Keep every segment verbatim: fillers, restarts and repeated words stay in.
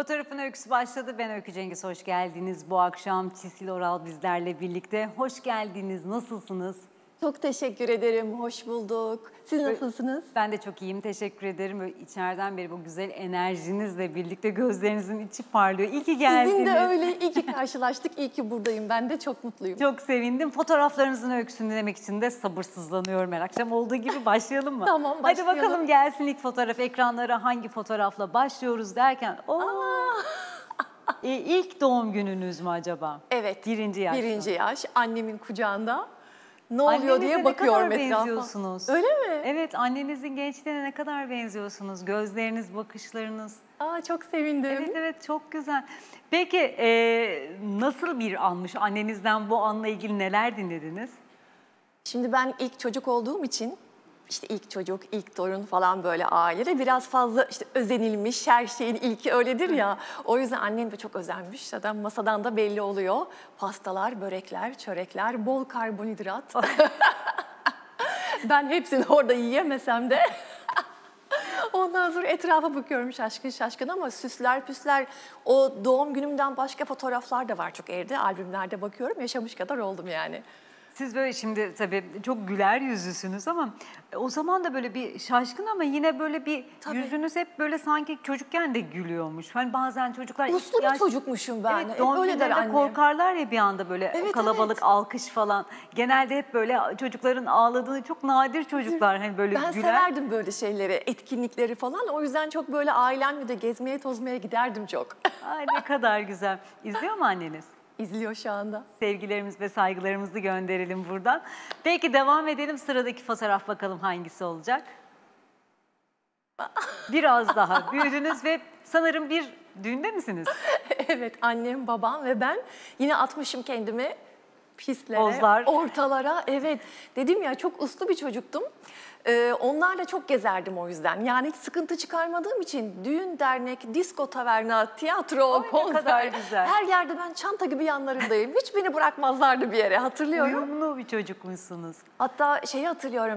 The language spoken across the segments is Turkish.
Fotoğrafın öyküsü başladı. Ben Öykü Cengiz. Hoş geldiniz. Bu akşam Çisil Oral bizlerle birlikte. Hoş geldiniz. Nasılsınız? Çok teşekkür ederim. Hoş bulduk. Siz nasılsınız? Ben de çok iyiyim. Teşekkür ederim. Böyle içeriden beri bu güzel enerjinizle birlikte gözlerinizin içi parlıyor. İyi ki geldiniz. Sizin de öyle. İyi ki karşılaştık. İyi ki buradayım. Ben de çok mutluyum. Çok sevindim. Fotoğraflarınızın öyküsünü dinlemek için de sabırsızlanıyorum. Her akşam olduğu gibi başlayalım mı? Tamam, başlayalım. Hadi bakalım gelsin ilk fotoğraf ekranlara. Hangi fotoğrafla başlıyoruz derken. Oo. e, ilk doğum gününüz mü acaba? Evet. Birinci yaş. Birinci yaş. Annemin kucağında. Ne oluyor Annenize diye bakıyorum etrafa. Ne kadar etrafa. benziyorsunuz? Öyle mi? Evet, annenizin gençliğine ne kadar benziyorsunuz. Gözleriniz, bakışlarınız. Aa, çok sevindim. Evet, evet, çok güzel. Peki e, nasıl bir anmış? Annenizden bu anla ilgili neler dinlediniz? Şimdi ben ilk çocuk olduğum için işte ilk çocuk, ilk torun falan böyle ailede biraz fazla işte özenilmiş, her şeyin ilki öyledir ya. O yüzden annem de çok özenmiş. Zaten masadan da belli oluyor. Pastalar, börekler, çörekler, bol karbonhidrat. Ben hepsini orada yiyemesem de. Ondan sonra etrafa bakıyorum şaşkın şaşkın ama süsler püsler, o doğum günümden başka fotoğraflar da var çok evde. Albümlerde bakıyorum, yaşamış kadar oldum yani. Siz böyle şimdi tabii çok güler yüzlüsünüz ama o zaman da böyle bir şaşkın ama yine böyle bir Tabii. yüzünüz hep böyle sanki çocukken de gülüyormuş. Hani bazen çocuklar... Uslu bir yaş... çocukmuşum ben. Evet, Hep doğum öyle der günlerinde annem. korkarlar ya bir anda böyle Evet, kalabalık evet. alkış falan. Genelde hep böyle çocukların ağladığı çok nadir çocuklar hani böyle Ben güler. severdim böyle şeyleri, etkinlikleri falan. O yüzden çok böyle ailemle de gezmeye tozmaya giderdim çok. Ay ne kadar güzel. İzliyor mu anneniz? İzliyor şu anda. Sevgilerimiz ve saygılarımızı gönderelim buradan. Peki devam edelim. Sıradaki fotoğraf bakalım hangisi olacak? Biraz daha büyüdünüz ve sanırım bir düğünde misiniz? Evet, annem, babam ve ben yine atmışım kendimi pislere, Pozlar. ortalara. Evet, dedim ya çok uslu bir çocuktum. Ee, onlarla çok gezerdim o yüzden. Yani hiç sıkıntı çıkarmadığım için düğün, dernek, disko, taverna, tiyatro, Ay, ne konser. kadar güzel. Her yerde ben çanta gibi yanlarındayım. Hiç beni bırakmazlardı bir yere, hatırlıyorum. Uyumlu bir çocukmuşsunuz. Hatta şeyi hatırlıyorum,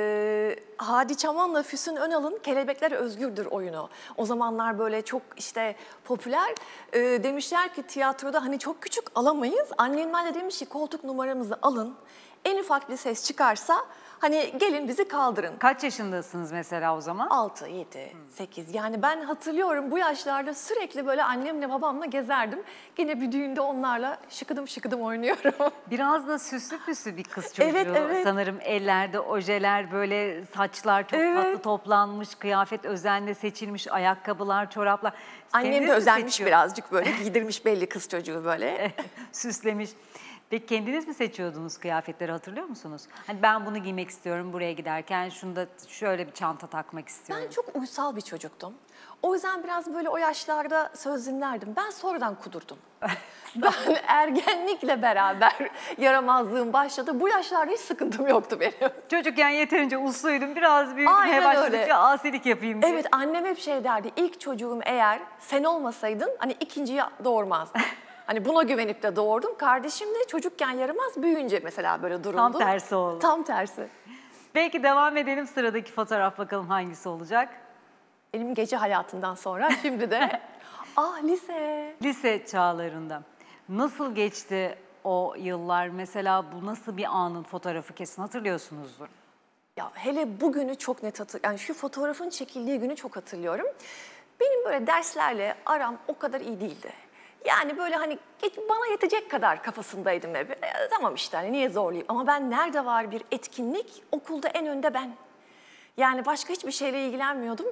e, Hadi Çaman'la Füsun Önal'ın Kelebekler Özgürdür oyunu. O zamanlar böyle çok işte popüler. E, demişler ki tiyatroda hani çok küçük alamayız. Annemler de demiş ki koltuk numaramızı alın. En ufak bir ses çıkarsa hani gelin bizi kaldırın. Kaç yaşındasınız mesela o zaman? altı, yedi, sekiz. Yani ben hatırlıyorum bu yaşlarda sürekli böyle annemle babamla gezerdim. Yine bir düğünde onlarla şıkıdım şıkıdım oynuyorum. Biraz da süslü püslü bir kız çocuğu. Evet, evet. Sanırım ellerde ojeler, böyle saçlar çok Evet. tatlı toplanmış, kıyafet özenle seçilmiş, ayakkabılar, çoraplar. Annem Kendiniz de mi özenmiş seçiyor- birazcık böyle giydirmiş belli kız çocuğu böyle. Süslemiş. Peki kendiniz mi seçiyordunuz kıyafetleri, hatırlıyor musunuz? Hani ben bunu giymek istiyorum buraya giderken, şunu da şöyle bir çanta takmak istiyorum. Ben çok uysal bir çocuktum. O yüzden biraz böyle o yaşlarda söz dinlerdim. Ben sonradan kudurdum. Ben ergenlikle beraber yaramazlığım başladı. Bu yaşlarda hiç sıkıntım yoktu benim. Çocukken yeterince usluydum, biraz büyümeye Aynen başladıkça öyle. asilik yapayım diye. Evet, annem hep şey derdi. İlk çocuğum eğer sen olmasaydın hani ikinciyi doğurmazdım. Hani buna güvenip de doğurdum. Kardeşim de çocukken yaramaz, büyüyünce mesela böyle duruldu. Tam tersi oldu. Tam tersi. Peki devam edelim, sıradaki fotoğraf bakalım hangisi olacak? Benim gece hayatından sonra şimdi de ah lise. Lise çağlarında. Nasıl geçti o yıllar? Mesela bu nasıl bir anın fotoğrafı, kesin hatırlıyorsunuzdur. Ya hele bugünü çok net hatırlıyorum. Yani şu fotoğrafın çekildiği günü çok hatırlıyorum. Benim böyle derslerle aram o kadar iyi değildi. Yani böyle hani bana yetecek kadar kafasındaydım hep. E, tamam işte hani niye zorlayayım? Ama ben nerede var bir etkinlik, okulda en önde ben. Yani başka hiçbir şeyle ilgilenmiyordum.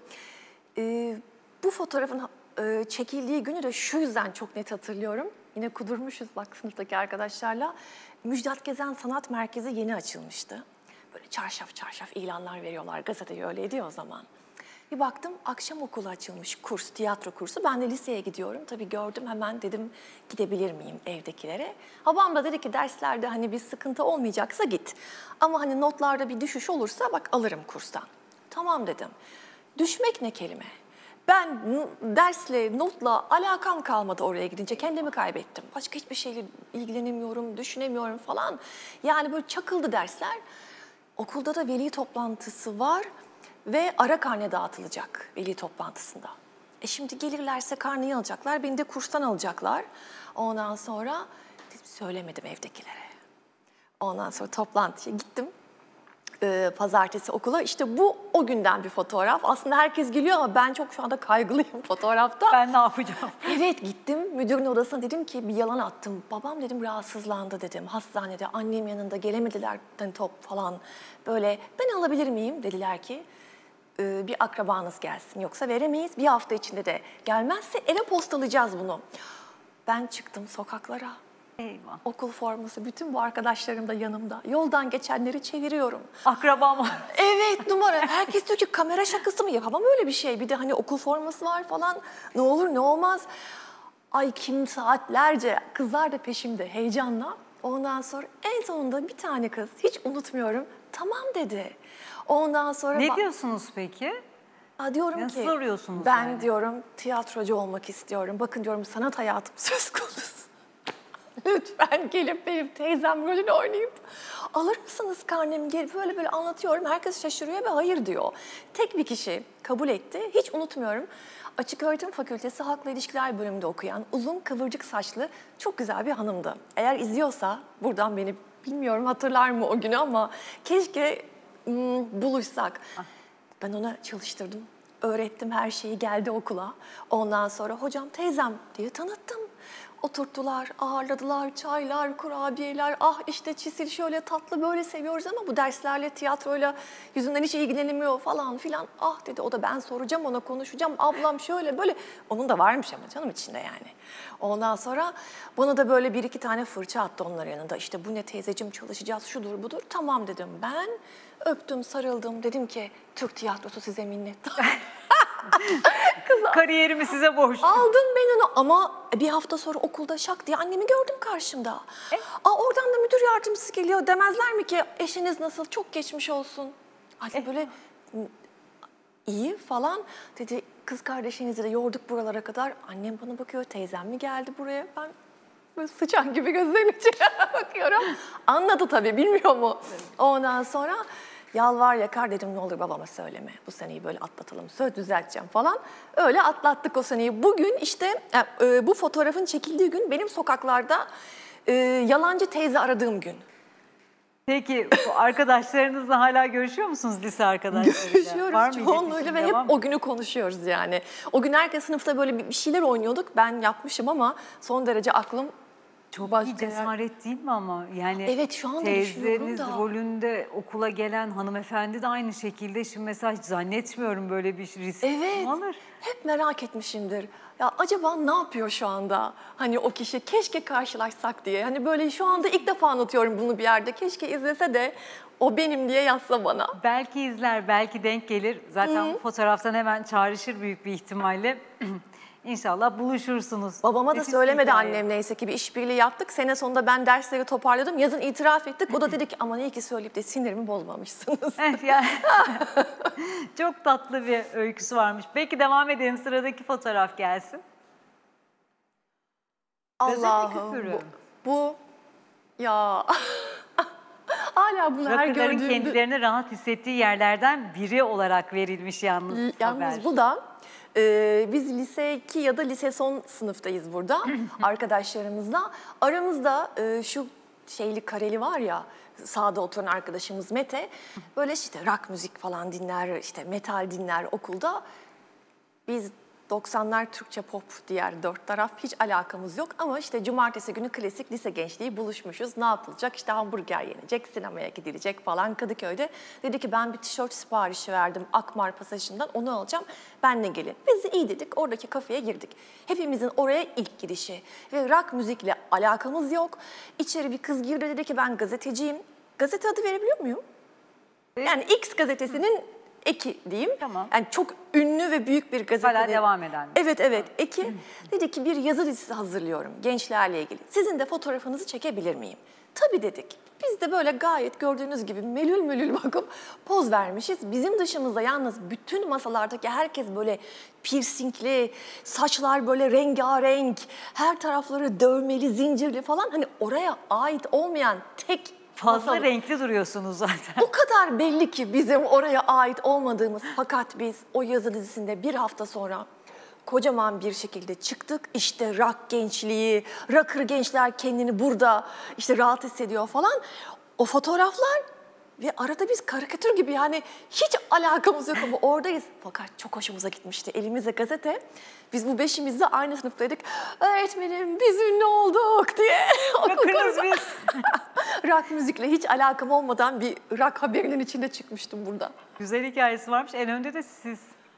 Ee, bu fotoğrafın e, çekildiği günü de şu yüzden çok net hatırlıyorum. Yine kudurmuşuz bak sınıftaki arkadaşlarla. Müjdat Gezen Sanat Merkezi yeni açılmıştı. Böyle çarşaf çarşaf ilanlar veriyorlar. Gazeteyi öyle ediyor o zaman. Bir baktım akşam okulu açılmış, kurs, tiyatro kursu. Ben de liseye gidiyorum. Tabii gördüm, hemen dedim gidebilir miyim evdekilere. Babam da dedi ki derslerde hani bir sıkıntı olmayacaksa git. Ama hani notlarda bir düşüş olursa bak alırım kurstan. Tamam dedim. Düşmek ne kelime? Ben dersle, notla alakam kalmadı oraya gidince. Kendimi kaybettim. Başka hiçbir şeyle ilgilenemiyorum, düşünemiyorum falan. Yani böyle çakıldı dersler. Okulda da veli toplantısı var ve ara karne dağıtılacak veli toplantısında. E şimdi gelirlerse karneyi alacaklar, beni de kurstan alacaklar. Ondan sonra dedim, söylemedim evdekilere. Ondan sonra toplantıya gittim. Ee, pazartesi okula. İşte bu o günden bir fotoğraf. Aslında herkes gülüyor ama ben çok şu anda kaygılıyım fotoğrafta. Ben ne yapacağım? Evet, gittim müdürün odasına, dedim ki bir yalan attım. Babam dedim rahatsızlandı dedim hastanede. Annem yanında gelemediler hani top falan. Böyle ben alabilir miyim dediler ki. E, bir akrabanız gelsin yoksa veremeyiz. Bir hafta içinde de gelmezse eve postalayacağız bunu. Ben çıktım sokaklara. Eyvah. Okul forması, bütün bu arkadaşlarım da yanımda. Yoldan geçenleri çeviriyorum. Akrabam var. Evet, numara. Herkes diyor ki kamera şakası mı? Yapamam öyle bir şey. Bir de hani okul forması var falan. Ne olur ne olmaz. Ay kim saatlerce, kızlar da peşimde heyecanla. Ondan sonra en sonunda bir tane kız, hiç unutmuyorum, tamam dedi. Ondan sonra... Ne diyorsunuz peki? Aa, diyorum Nasıl ki soruyorsunuz ben yani? diyorum tiyatrocu olmak istiyorum. Bakın diyorum sanat hayatım söz konusu. Lütfen gelip benim teyzem rolünü oynayıp alır mısınız karnemi geri, böyle böyle anlatıyorum. Herkes şaşırıyor ve hayır diyor. Tek bir kişi kabul etti. Hiç unutmuyorum. Açık Öğretim Fakültesi Halkla İlişkiler bölümünde okuyan uzun kıvırcık saçlı çok güzel bir hanımdı. Eğer izliyorsa buradan beni bilmiyorum hatırlar mı o günü ama keşke hmm, buluşsak. Ah. Ben ona çalıştırdım. Öğrettim her şeyi, geldi okula. Ondan sonra hocam teyzem diye tanıttım. Oturttular, ağırladılar, çaylar, kurabiyeler. Ah işte Çisil şöyle tatlı böyle seviyoruz ama bu derslerle, tiyatroyla yüzünden hiç ilgilenemiyor falan filan. Ah dedi, o da ben soracağım ona, konuşacağım. Ablam şöyle böyle. Onun da varmış ama canım içinde yani. Ondan sonra bana da böyle bir iki tane fırça attı onların yanında. İşte bu ne teyzeciğim, çalışacağız, şudur budur. Tamam dedim ben. Öptüm, sarıldım. Dedim ki Türk tiyatrosu size minnettar. Kariyerimi size borçluyum. Aldım ben onu ama bir hafta sonra okulda şak diye annemi gördüm karşımda. E? Aa, oradan da müdür yardımcısı geliyor. Demezler mi ki eşiniz nasıl, çok geçmiş olsun. Hani e? böyle iyi falan dedi. Kız kardeşinizi de yorduk buralara kadar. Annem bana bakıyor, teyzem mi geldi buraya? Ben böyle sıçan gibi gözlerimin içine bakıyorum. Anladı tabii, bilmiyor mu? Evet. Ondan sonra yalvar yakar dedim, ne olur babama söyleme. Bu seneyi böyle atlatalım, söz düzelteceğim falan. Öyle atlattık o seneyi. Bugün işte e, bu fotoğrafın çekildiği gün benim sokaklarda e, yalancı teyze aradığım gün. Peki bu arkadaşlarınızla hala görüşüyor musunuz, lise arkadaşlarıyla? Görüşüyoruz çoğunluğuyla ve hep o günü konuşuyoruz yani. O gün herkes sınıfta böyle bir şeyler oynuyorduk. Ben yapmışım ama son derece aklım... Çok iyi cesaret değil mi ama? Yani evet, şu anda teyzeniz da. rolünde okula gelen hanımefendi de aynı şekilde. Şimdi mesela hiç zannetmiyorum böyle bir risk evet, alır. Hep merak etmişimdir. Ya acaba ne yapıyor şu anda? Hani o kişi, keşke karşılaşsak diye. Hani böyle şu anda ilk defa anlatıyorum bunu bir yerde. Keşke izlese de o benim diye yazsa bana. Belki izler, belki denk gelir. Zaten Hı-hı. fotoğraftan hemen çağrışır büyük bir ihtimalle. İnşallah buluşursunuz. Babama da Nefis söylemedi annem, neyse ki bir işbirliği yaptık. Sene sonunda ben dersleri toparladım. Yazın itiraf ettik. O da dedi ki aman iyi ki söyleyip de sinirimi bozmamışsınız. Yani, çok tatlı bir öyküsü varmış. Peki devam edelim, sıradaki fotoğraf gelsin. Allah'ım bu, bu ya hala bunu her gördüğümde... gördüğümde... kendilerini rahat hissettiği yerlerden biri olarak verilmiş yalnız haber. Yalnız bu da e, biz lise iki ya da lise son sınıftayız burada arkadaşlarımızla. Aramızda e, şu şeyli kareli var ya, sağda oturan arkadaşımız Mete, böyle işte rock müzik falan dinler, işte metal dinler okulda. Biz doksanlar Türkçe pop, diğer dört taraf, hiç alakamız yok ama işte cumartesi günü klasik lise gençliği buluşmuşuz. Ne yapılacak? İşte hamburger yenecek, sinemaya gidilecek falan Kadıköy'de. Dedi ki ben bir tişört siparişi verdim Akmar Pasajı'ndan, onu alacağım, benle gelin. Biz de iyi dedik, oradaki kafeye girdik. Hepimizin oraya ilk girişi ve rock müzikle alakamız yok. İçeri bir kız girdi, dedi ki ben gazeteciyim. Gazete adı verebiliyor muyum? Yani X gazetesinin eki diyeyim. Tamam. Yani çok ünlü ve büyük bir gazete. Hala devam eden. Evet evet eki. Dedi ki bir yazı dizisi hazırlıyorum gençlerle ilgili. Sizin de fotoğrafınızı çekebilir miyim? Tabii dedik. Biz de böyle gayet gördüğünüz gibi melül melül bakıp poz vermişiz. Bizim dışımızda yalnız bütün masalardaki herkes böyle piercingli, saçlar böyle rengarenk, her tarafları dövmeli, zincirli falan. Hani oraya ait olmayan tek fazla masal. Renkli duruyorsunuz zaten. O kadar belli ki bizim oraya ait olmadığımız, fakat biz o yazı dizisinde bir hafta sonra kocaman bir şekilde çıktık. İşte rock gençliği, rocker gençler kendini burada işte rahat hissediyor falan. O fotoğraflar ve arada biz karikatür gibi yani hiç alakamız yok ama oradayız. Fakat çok hoşumuza gitmişti. Elimizde gazete. Biz bu beşimiz de aynı sınıftaydık. Öğretmenim biz ünlü olduk diye. Rocker'ız biz. Rock müzikle hiç alakam olmadan bir rock haberinin içinde çıkmıştım burada. Güzel hikayesi varmış. En önde de siz.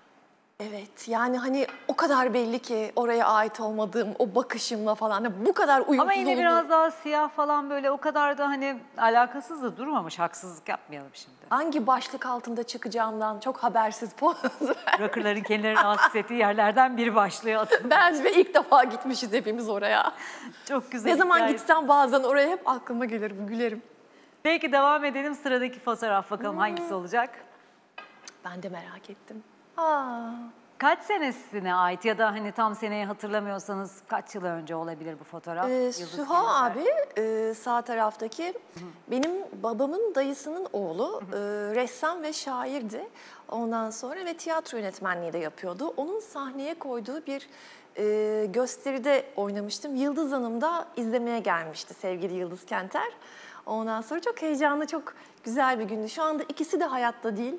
Evet yani hani o kadar belli ki oraya ait olmadığım o bakışımla falan hani bu kadar uyumsuz Ama yine olduğum- biraz daha siyah falan böyle o kadar da hani alakasız da durmamış. Haksızlık yapmayalım şimdi. Hangi başlık altında çıkacağımdan çok habersiz poz ver. Rocker'ların kendilerini rahatsız ettiği yerlerden biri başlığı atın. Bence ve ilk defa gitmişiz hepimiz oraya. Çok güzel Ne zaman hikaye. gitsem bazen oraya hep aklıma gelir, gülerim. Peki devam edelim. Sıradaki fotoğraf bakalım hangisi olacak? Ben de merak ettim. Aa, Kaç senesine ait ya da hani tam seneyi hatırlamıyorsanız kaç yıl önce olabilir bu fotoğraf? Ee, Yıldız Süha Kenter. abi e, sağ taraftaki benim babamın dayısının oğlu e, ressam ve şairdi. Ondan sonra ve tiyatro yönetmenliği de yapıyordu. Onun sahneye koyduğu bir e, gösteride oynamıştım. Yıldız Hanım da izlemeye gelmişti sevgili Yıldız Kenter. Ondan sonra çok heyecanlı, çok güzel bir gündü. Şu anda ikisi de hayatta değil.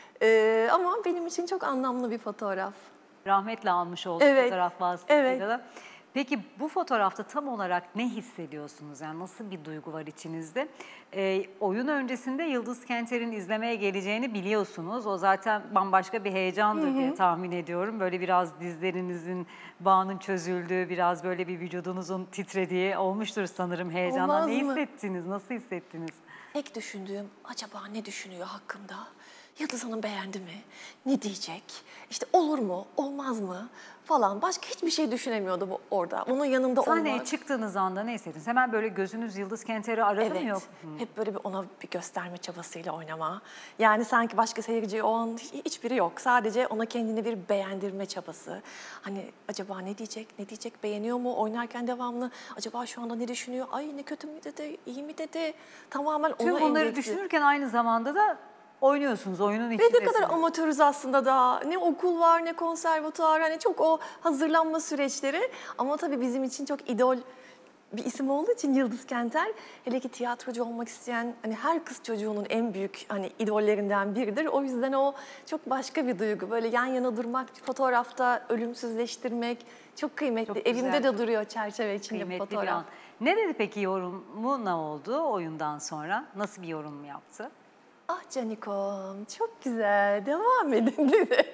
E, ama benim için çok anlamlı bir fotoğraf. Rahmetle almış olduğu Evet, fotoğraf vasıtasıyla evet. da. Peki bu fotoğrafta tam olarak ne hissediyorsunuz? Yani nasıl bir duygu var içinizde? Ee, oyun öncesinde Yıldız Kenter'in izlemeye geleceğini biliyorsunuz. O zaten bambaşka bir heyecandır diye tahmin ediyorum. Böyle biraz dizlerinizin bağının çözüldüğü, biraz böyle bir vücudunuzun titrediği olmuştur sanırım heyecandan. Olmaz Ne mı? hissettiniz? Nasıl hissettiniz? Tek düşündüğüm acaba ne düşünüyor hakkımda? Yıldız Hanım beğendi mi? Ne diyecek? İşte olur mu? Olmaz mı? Falan. Başka hiçbir şey düşünemiyordum orada. Onun yanında Sahneye olmak. çıktığınız anda ne hissettiniz? Hemen böyle gözünüz Yıldız Kenter'i aradı Evet. mı yok? Hep böyle bir ona bir gösterme çabasıyla oynama. Yani sanki başka seyirci o an hiç- hiçbiri yok. Sadece ona kendini bir beğendirme çabası. Hani acaba ne diyecek? Ne diyecek? Beğeniyor mu? Oynarken devamlı acaba şu anda ne düşünüyor? Ay ne kötü mü dedi? İyi mi dedi? Tamamen Tüm ona bunları endeksli. düşünürken aynı zamanda da oynuyorsunuz, oyunun Ve içindesiniz. ne kadar amatörüz aslında da. Ne okul var ne konservatuar. Hani çok o hazırlanma süreçleri. Ama tabii bizim için çok idol bir isim olduğu için Yıldız Kenter. Hele ki tiyatrocu olmak isteyen hani her kız çocuğunun en büyük hani idollerinden biridir. O yüzden o çok başka bir duygu. Böyle yan yana durmak, fotoğrafta ölümsüzleştirmek çok kıymetli. Çok güzel, Evimde de çok duruyor çerçeve içinde bu Kıymetli bir fotoğraf. an. Ne dedi peki, yorumu ne oldu oyundan sonra? Nasıl bir yorum yaptı? Ah Canikom çok güzel devam edin dedi.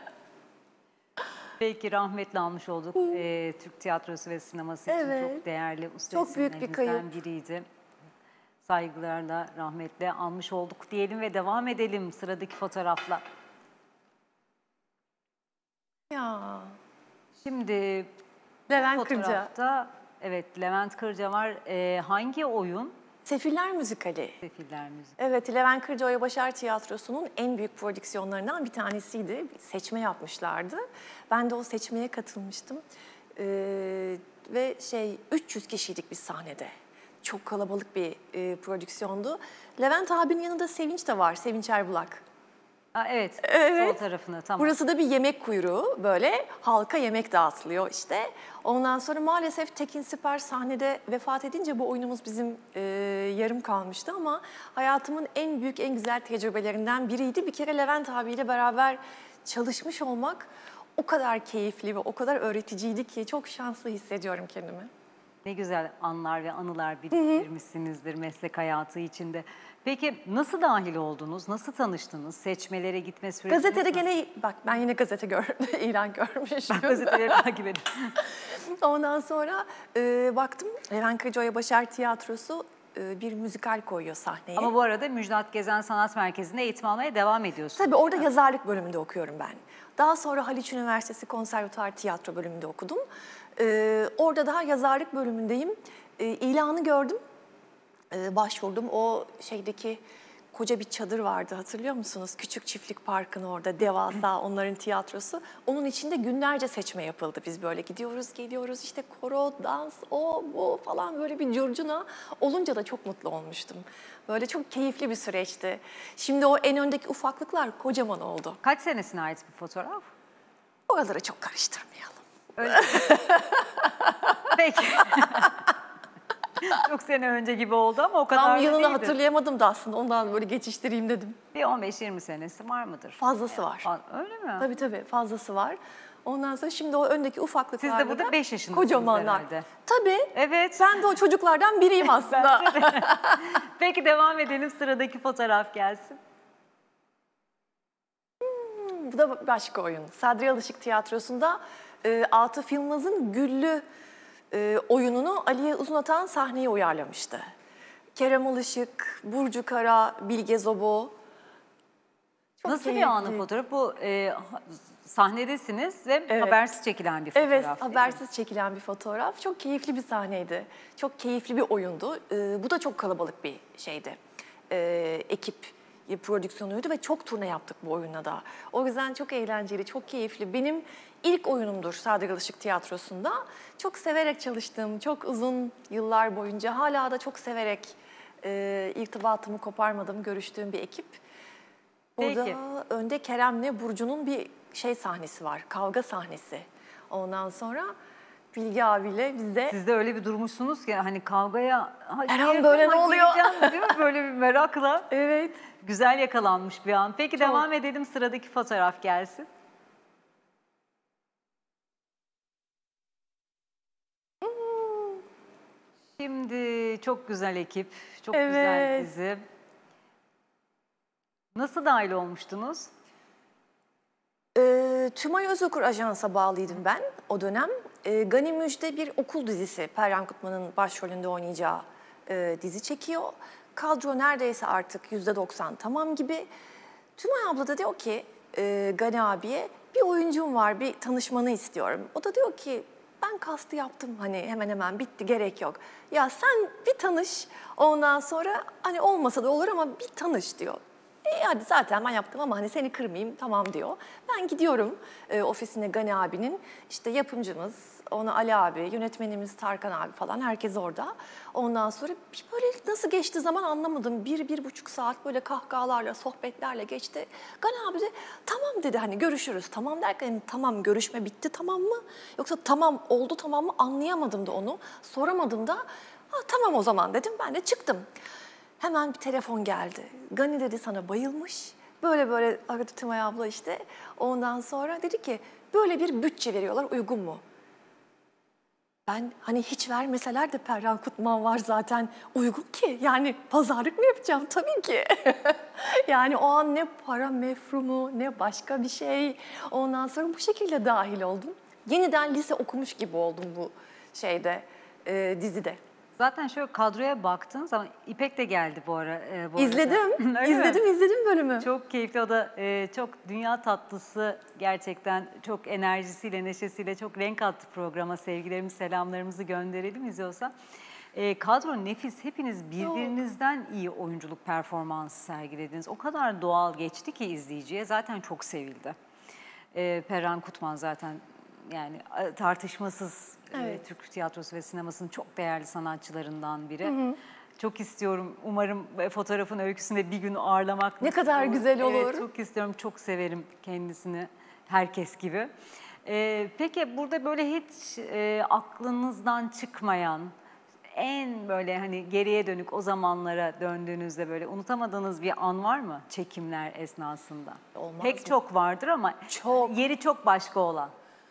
Belki rahmetle almış olduk. Ee, Türk tiyatrosu ve sineması için Evet. çok değerli usta Çok büyük bir isimlerimizden kayıp. biriydi. Saygılarla rahmetle almış olduk diyelim ve devam edelim sıradaki fotoğrafla. Ya. Şimdi Levent Kırca. fotoğrafta evet Levent Kırca var. Ee, hangi oyun? Sefiller Müzikali. Sefiller Müzik. Evet, Levent Kırca Oya Başar Tiyatrosu'nun en büyük prodüksiyonlarından bir tanesiydi. Bir seçme yapmışlardı. Ben de o seçmeye katılmıştım. Ee, ve şey üç yüz kişiydik biz sahnede. Çok kalabalık bir e, prodüksiyondu. Levent abinin yanında Sevinç de var, Sevinç Erbulak. Ha, evet, Evet. sol tarafına tamam. Burası da bir yemek kuyruğu, böyle halka yemek dağıtılıyor işte. Ondan sonra maalesef Tekin Siper sahnede vefat edince bu oyunumuz bizim e, yarım kalmıştı ama hayatımın en büyük, en güzel tecrübelerinden biriydi. Bir kere Levent abiyle beraber çalışmış olmak o kadar keyifli ve o kadar öğreticiydi ki çok şanslı hissediyorum kendimi. Ne güzel anlar ve anılar biriktirmişsinizdir meslek hayatı içinde. Peki nasıl dahil oldunuz? Nasıl tanıştınız? Seçmelere gitme süreciniz Gazetede nasıl? gene, bak ben yine gazete gör, ilan görmüşüm. Ben gazeteleri takip ediyorum. Ondan sonra e, baktım Levent Kırca Oya Başar Tiyatrosu e, bir müzikal koyuyor sahneye. Ama bu arada Müjdat Gezen Sanat Merkezi'nde eğitim almaya devam ediyorsunuz. Tabii orada yazarlık bölümünde okuyorum ben. Daha sonra Haliç Üniversitesi Konservatuar Tiyatro bölümünde okudum. E, orada daha yazarlık bölümündeyim. E, ilanı gördüm. E, başvurdum. O şeydeki koca bir çadır vardı, hatırlıyor musunuz? Küçük Çiftlik Parkı'nın orada devasa onların tiyatrosu. Onun içinde günlerce seçme yapıldı. Biz böyle gidiyoruz, geliyoruz işte koro, dans, o, bu falan böyle bir curcuna. Olunca da çok mutlu olmuştum. Böyle çok keyifli bir süreçti. Şimdi o en öndeki ufaklıklar kocaman oldu. Kaç senesine ait bu fotoğraf? oraları çok karıştırmayalım. Öyle. Peki. Çok sene önce gibi oldu ama o kadar Tam da yılını değildi. hatırlayamadım da aslında ondan böyle geçiştireyim dedim. Bir on beş yirmi senesi var mıdır? Fazlası var. Fa- Öyle mi? Tabii tabii fazlası var. Ondan sonra şimdi o öndeki ufaklıklarda Siz de burada beş yaşındasınız kocamanlar. herhalde. Tabii. Evet. Ben de o çocuklardan biriyim aslında. Bence de. Peki devam edelim, sıradaki fotoğraf gelsin. Bu da başka oyun. Sadri Alışık Tiyatrosu'nda e, Atıf Yılmaz'ın Güllü e, oyununu Aliye Uzunatan sahneye uyarlamıştı. Kerem Alışık, Burcu Kara, Bilge Zobo. Çok Nasıl keyifli. bir anı fotoğraf? Bu e, ha- sahnedesiniz ve Evet. habersiz çekilen bir fotoğraf. Evet, değil mi? habersiz çekilen bir fotoğraf. Çok keyifli bir sahneydi. Çok keyifli bir oyundu. Ee, bu da çok kalabalık bir şeydi. Ee, ekip prodüksiyonuydu ve çok turne yaptık bu oyunla da. O yüzden çok eğlenceli, çok keyifli. Benim ilk oyunumdur Sadri Alışık Tiyatrosu'nda. Çok severek çalıştım, çok uzun yıllar boyunca. Hala da çok severek e, irtibatımı koparmadım, görüştüğüm bir ekip. Burada Peki. önde Kerem'le Burcu'nun bir şey sahnesi var, kavga sahnesi. Ondan sonra Bilge abiyle biz de Siz de öyle bir durmuşsunuz ki hani kavgaya... "Ha, Her an girdim böyle ama ne oluyor?" gireceğim, değil mi? Böyle bir merakla. evet. Güzel yakalanmış bir an. Peki devam edelim, sıradaki fotoğraf gelsin. Şimdi çok güzel ekip, çok güzel Evet. dizi. Nasıl dahil olmuştunuz? Ee, Tümay Özokur Ajans'a bağlıydım ben o dönem. Ee, Gani Müjde bir okul dizisi, Perran Kutman'ın başrolünde oynayacağı e, dizi çekiyor. Kadro neredeyse artık yüzde doksan tamam gibi. Tümay abla da diyor ki e, Gani abiye bir oyuncum var, bir tanışmanı istiyorum. O da diyor ki ben kastı yaptım, hani hemen hemen bitti, gerek yok. Ya sen bir tanış, ondan sonra hani olmasa da olur ama bir tanış diyor. E hadi zaten ben yaptım ama hani seni kırmayayım, tamam diyor. Ben gidiyorum e, ofisine Gani abinin, işte yapımcımız, ona Ali abi, yönetmenimiz Tarkan abi falan, herkes orada. Ondan sonra bir böyle nasıl geçti zaman anlamadım. Bir, bir buçuk saat böyle kahkahalarla, sohbetlerle geçti. Gani abi de tamam dedi, hani görüşürüz. Tamam derken hani, tamam görüşme bitti tamam mı? Yoksa tamam oldu tamam mı, anlayamadım da onu. Soramadım da ha, tamam o zaman dedim, ben de çıktım. Hemen bir telefon geldi. Gani dedi sana bayılmış. Böyle böyle aradı Tümay abla işte. Ondan sonra dedi ki böyle bir bütçe veriyorlar, uygun mu? Ben hani hiç vermeseler de Perran Kutman var zaten, uygun ki. Yani pazarlık mı yapacağım? Tabii ki. Yani o an ne para mefrumu ne başka bir şey. Ondan sonra bu şekilde dahil oldum. Yeniden lise okumuş gibi oldum bu şeyde, e, dizide. Zaten şöyle kadroya baktığın zaman İpek de geldi bu ara. E, bu İzledim, arada. Öyle mi? izledim, izledim bölümü. Çok keyifli, o da e, çok dünya tatlısı, gerçekten çok enerjisiyle, neşesiyle çok renk kattı programa. Sevgilerimizi, selamlarımızı gönderelim izliyorsa. E, kadro nefis, hepiniz birbirinizden iyi oyunculuk performansı sergilediniz. O kadar doğal geçti ki izleyiciye, zaten çok sevildi. E, Perran Kutman zaten yani tartışmasız Evet. e, Türk tiyatrosu ve sinemasının çok değerli sanatçılarından biri. Hı hı. Çok istiyorum. Umarım fotoğrafın öyküsünde bir gün ağırlamak Ne nasip kadar olur. güzel olur. Evet, çok istiyorum. Çok severim kendisini. Herkes gibi. Ee, peki burada böyle hiç e, aklınızdan çıkmayan, en böyle hani geriye dönük o zamanlara döndüğünüzde böyle unutamadığınız bir an var mı çekimler esnasında? Olmaz Pek mı? çok vardır ama Çok. yeri çok başka olan.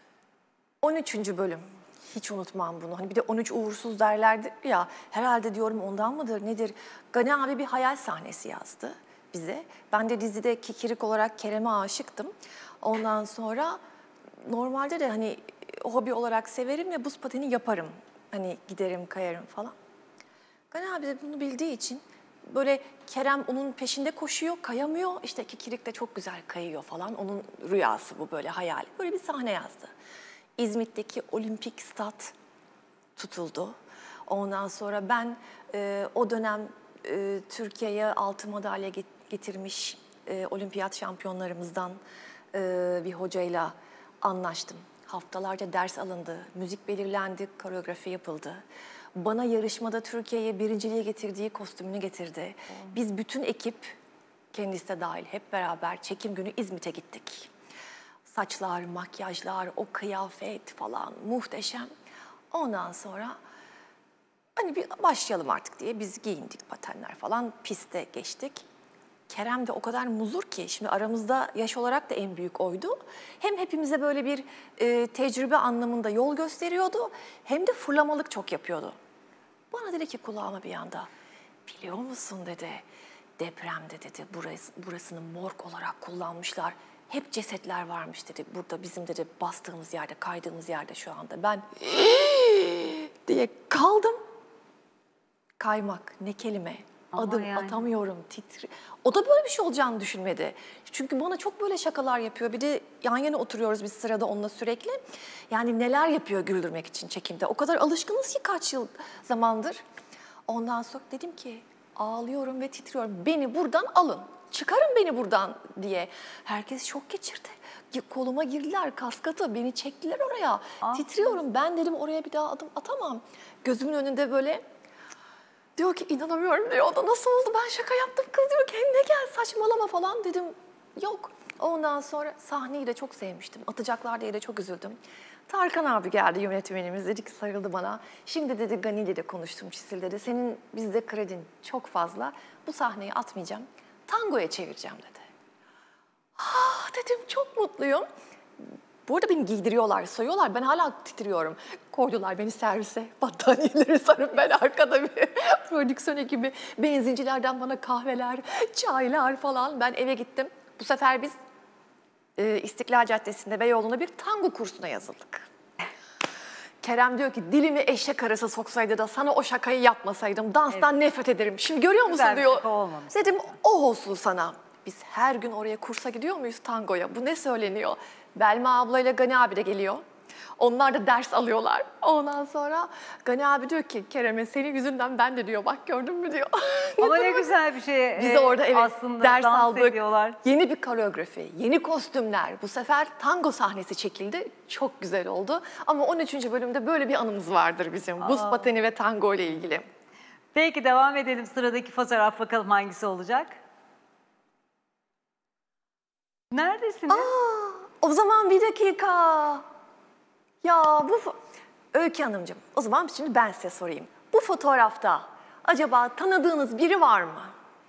on üçüncü bölüm. Hiç unutmam bunu. Hani bir de on üç uğursuz derlerdi ya. Herhalde diyorum ondan mıdır nedir? Gani abi bir hayal sahnesi yazdı bize. Ben de dizide kikirik olarak Kerem'e aşıktım. Ondan sonra normalde de hani hobi olarak severim ve buz pateni yaparım. Hani giderim kayarım falan. Gani abi de bunu bildiği için böyle Kerem onun peşinde koşuyor, kayamıyor. İşte kikirik de çok güzel kayıyor falan. Onun rüyası bu, böyle hayali. Böyle bir sahne yazdı. İzmit'teki olimpik stat tutuldu. Ondan sonra ben e, o dönem e, Türkiye'ye altın madalya get- getirmiş e, olimpiyat şampiyonlarımızdan e, bir hocayla anlaştım. Haftalarca ders alındı, müzik belirlendi, koreografi yapıldı. Bana yarışmada Türkiye'ye birinciliği getirdiği kostümünü getirdi. Biz bütün ekip, kendisi de dahil hep beraber çekim günü İzmit'e gittik. Saçlar, makyajlar, o kıyafet falan muhteşem. Ondan sonra hani bir başlayalım artık diye biz giyindik, patenler falan, piste geçtik. Kerem de o kadar muzur ki, şimdi aramızda yaş olarak da en büyük oydu. Hem hepimize böyle bir e, tecrübe anlamında yol gösteriyordu, hem de fırlamalık çok yapıyordu. Bana dedi ki kulağıma bir anda, biliyor musun dedi, depremde dedi burası, burasını morg olarak kullanmışlar. Hep cesetler varmış dedi, burada bizim dedi bastığımız yerde, kaydığımız yerde şu anda. Ben diye kaldım. Kaymak ne kelime. Ama Adım yani. atamıyorum, titri. O da böyle bir şey olacağını düşünmedi. Çünkü bana çok böyle şakalar yapıyor. Bir de yan yana oturuyoruz biz sırada onunla sürekli. Yani neler yapıyor güldürmek için çekimde. O kadar alışkınız ki kaç yıl zamandır. Ondan sonra dedim ki ağlıyorum ve titriyorum. Beni buradan alın. Çıkarın beni buradan diye. Herkes şok geçirdi. Koluma girdiler, kaskata beni çektiler oraya. Ah. Titriyorum. Ben dedim oraya bir daha adım atamam. Gözümün önünde böyle... Diyor ki inanamıyorum diyor. O da nasıl oldu, ben şaka yaptım, kız diyor kendine gel saçmalama falan dedim. Yok. Ondan sonra sahneyi de çok sevmiştim. Atacaklar diye de çok üzüldüm. Tarkan abi geldi, yönetmenimiz, dedi ki sarıldı bana. Şimdi dedi Gani ile de konuştum Çisil dedi. Senin bizde kredin çok fazla. Bu sahneyi atmayacağım. Tangoya çevireceğim dedi. Ah dedim çok mutluyum. Bu arada beni giydiriyorlar, soyuyorlar. Ben hala titriyorum. Koydular beni servise. Battaniyeleri sarıp ben arkada bir prodüksiyon ekibi. Benzincilerden bana kahveler, çaylar falan. Ben eve gittim. Bu sefer biz e, İstiklal Caddesi'nde Beyoğlu'nda bir tango kursuna yazıldık. Kerem diyor ki dilimi eşek arası soksaydı da sana o şakayı yapmasaydım danstan evet. nefret ederim. Şimdi görüyor musun Güzel diyor. Dedim o olsun sana. Biz her gün oraya kursa gidiyor muyuz tangoya? Bu ne söyleniyor? Belma ablayla Gani abi de geliyor. Onlar da ders alıyorlar. Ondan sonra Gani abi diyor ki Kerem'e senin yüzünden ben de diyor bak gördün mü diyor. Ama ne güzel bir şey. Biz de orada evet aslında ders dans aldık. ediyorlar. Yeni bir koreografi, yeni kostümler. Bu sefer tango sahnesi çekildi. Çok güzel oldu. Ama on üçüncü bölümde böyle bir anımız vardır bizim. Aa. Buz pateni ve tango ile ilgili. Peki devam edelim. Sıradaki fotoğraf bakalım hangisi olacak? Neredesiniz? Aa, o zaman bir dakika. Ya bu... Öykü Hanımcığım, o zaman şimdi ben size sorayım. Bu fotoğrafta acaba tanıdığınız biri var mı?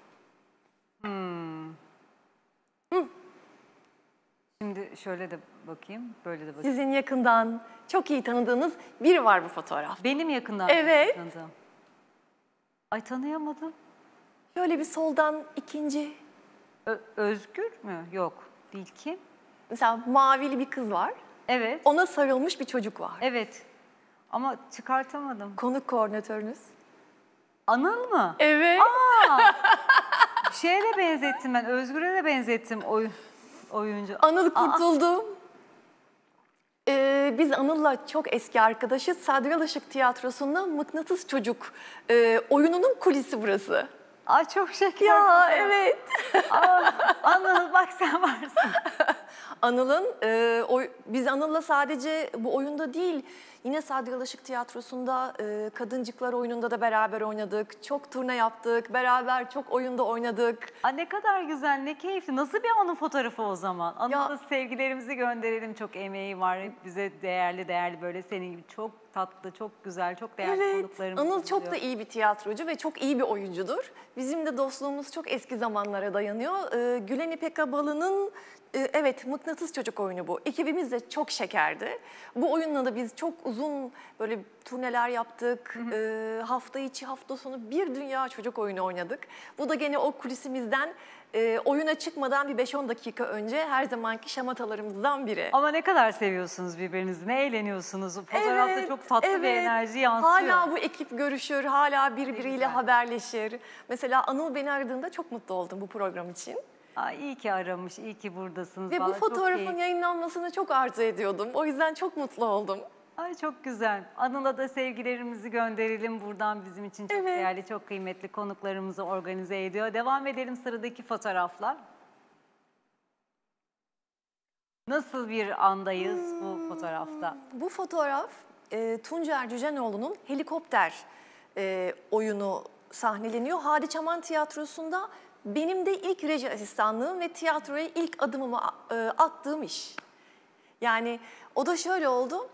Hmm. Hı. Şimdi şöyle de bakayım, böyle de bakayım. Sizin yakından çok iyi tanıdığınız biri var bu fotoğraf. Benim yakından evet. tanıdığım. Ay tanıyamadım. Şöyle bir soldan ikinci. Ö Özgür mü? Yok. Değil kim? Mesela mavili bir kız var. Evet. Ona sarılmış bir çocuk var. Evet. Ama çıkartamadım. Konuk koordinatörünüz. Anıl mı? Evet. Aa! Şeye de benzettim ben. Özgür'e de benzettim oy oyuncu. Anıl kurtuldu. Ee, biz Anıl'la çok eski arkadaşız. Sadri Alışık Tiyatrosu'nda Mıknatıs Çocuk e, oyununun kulisi burası. Ay çok şeker. Ya evet. Aa, Anıl bak sen varsın. Anıl'ın, e, biz Anıl'la sadece bu oyunda değil, yine Sadri Alışık Tiyatrosu'nda e, Kadıncıklar oyununda da beraber oynadık. Çok turne yaptık, beraber çok oyunda oynadık. Aa, ne kadar güzel, ne keyifli. Nasıl bir anı fotoğrafı o zaman? Anıl'a Ya, sevgilerimizi gönderelim. Çok emeği var. Hep bize değerli değerli böyle senin gibi çok tatlı, çok güzel, çok değerli evet, konuklarımız Anıl oluyor. çok da iyi bir tiyatrocu ve çok iyi bir oyuncudur. Bizim de dostluğumuz çok eski zamanlara dayanıyor. Ee, Gülen İpek Abalı'nın e, evet Mıknatıs Çocuk oyunu bu. Ekibimiz de çok şekerdi. Bu oyunla da biz çok uzun böyle turneler yaptık. Hı hı. Ee, hafta içi hafta sonu bir dünya çocuk oyunu oynadık. Bu da gene o kulisimizden e, oyuna çıkmadan bir beş on dakika önce her zamanki şamatalarımızdan biri. Ama ne kadar seviyorsunuz birbirinizi, ne eğleniyorsunuz. Fotoğrafta evet, çok tatlı evet. bir enerji yansıyor. Hala bu ekip görüşür, hala birbiriyle haberleşir. Mesela Anıl beni aradığında çok mutlu oldum bu program için. Aa, iyi ki aramış, iyi ki buradasınız. Ve Vallahi bu fotoğrafın yayınlanmasını çok arzu ediyordum. O yüzden çok mutlu oldum. Ay çok güzel. Anıl'a da sevgilerimizi gönderelim. Buradan bizim için çok evet. değerli, çok kıymetli konuklarımızı organize ediyor. Devam edelim sıradaki fotoğraflar. Nasıl bir andayız hmm, bu fotoğrafta? Bu fotoğraf e, Tuncer Cücenoğlu'nun Helikopter e, oyunu sahneleniyor. Hadi Çaman Tiyatrosu'nda benim de ilk reji asistanlığım ve tiyatroya ilk adımımı e, attığım iş. Yani o da şöyle oldu.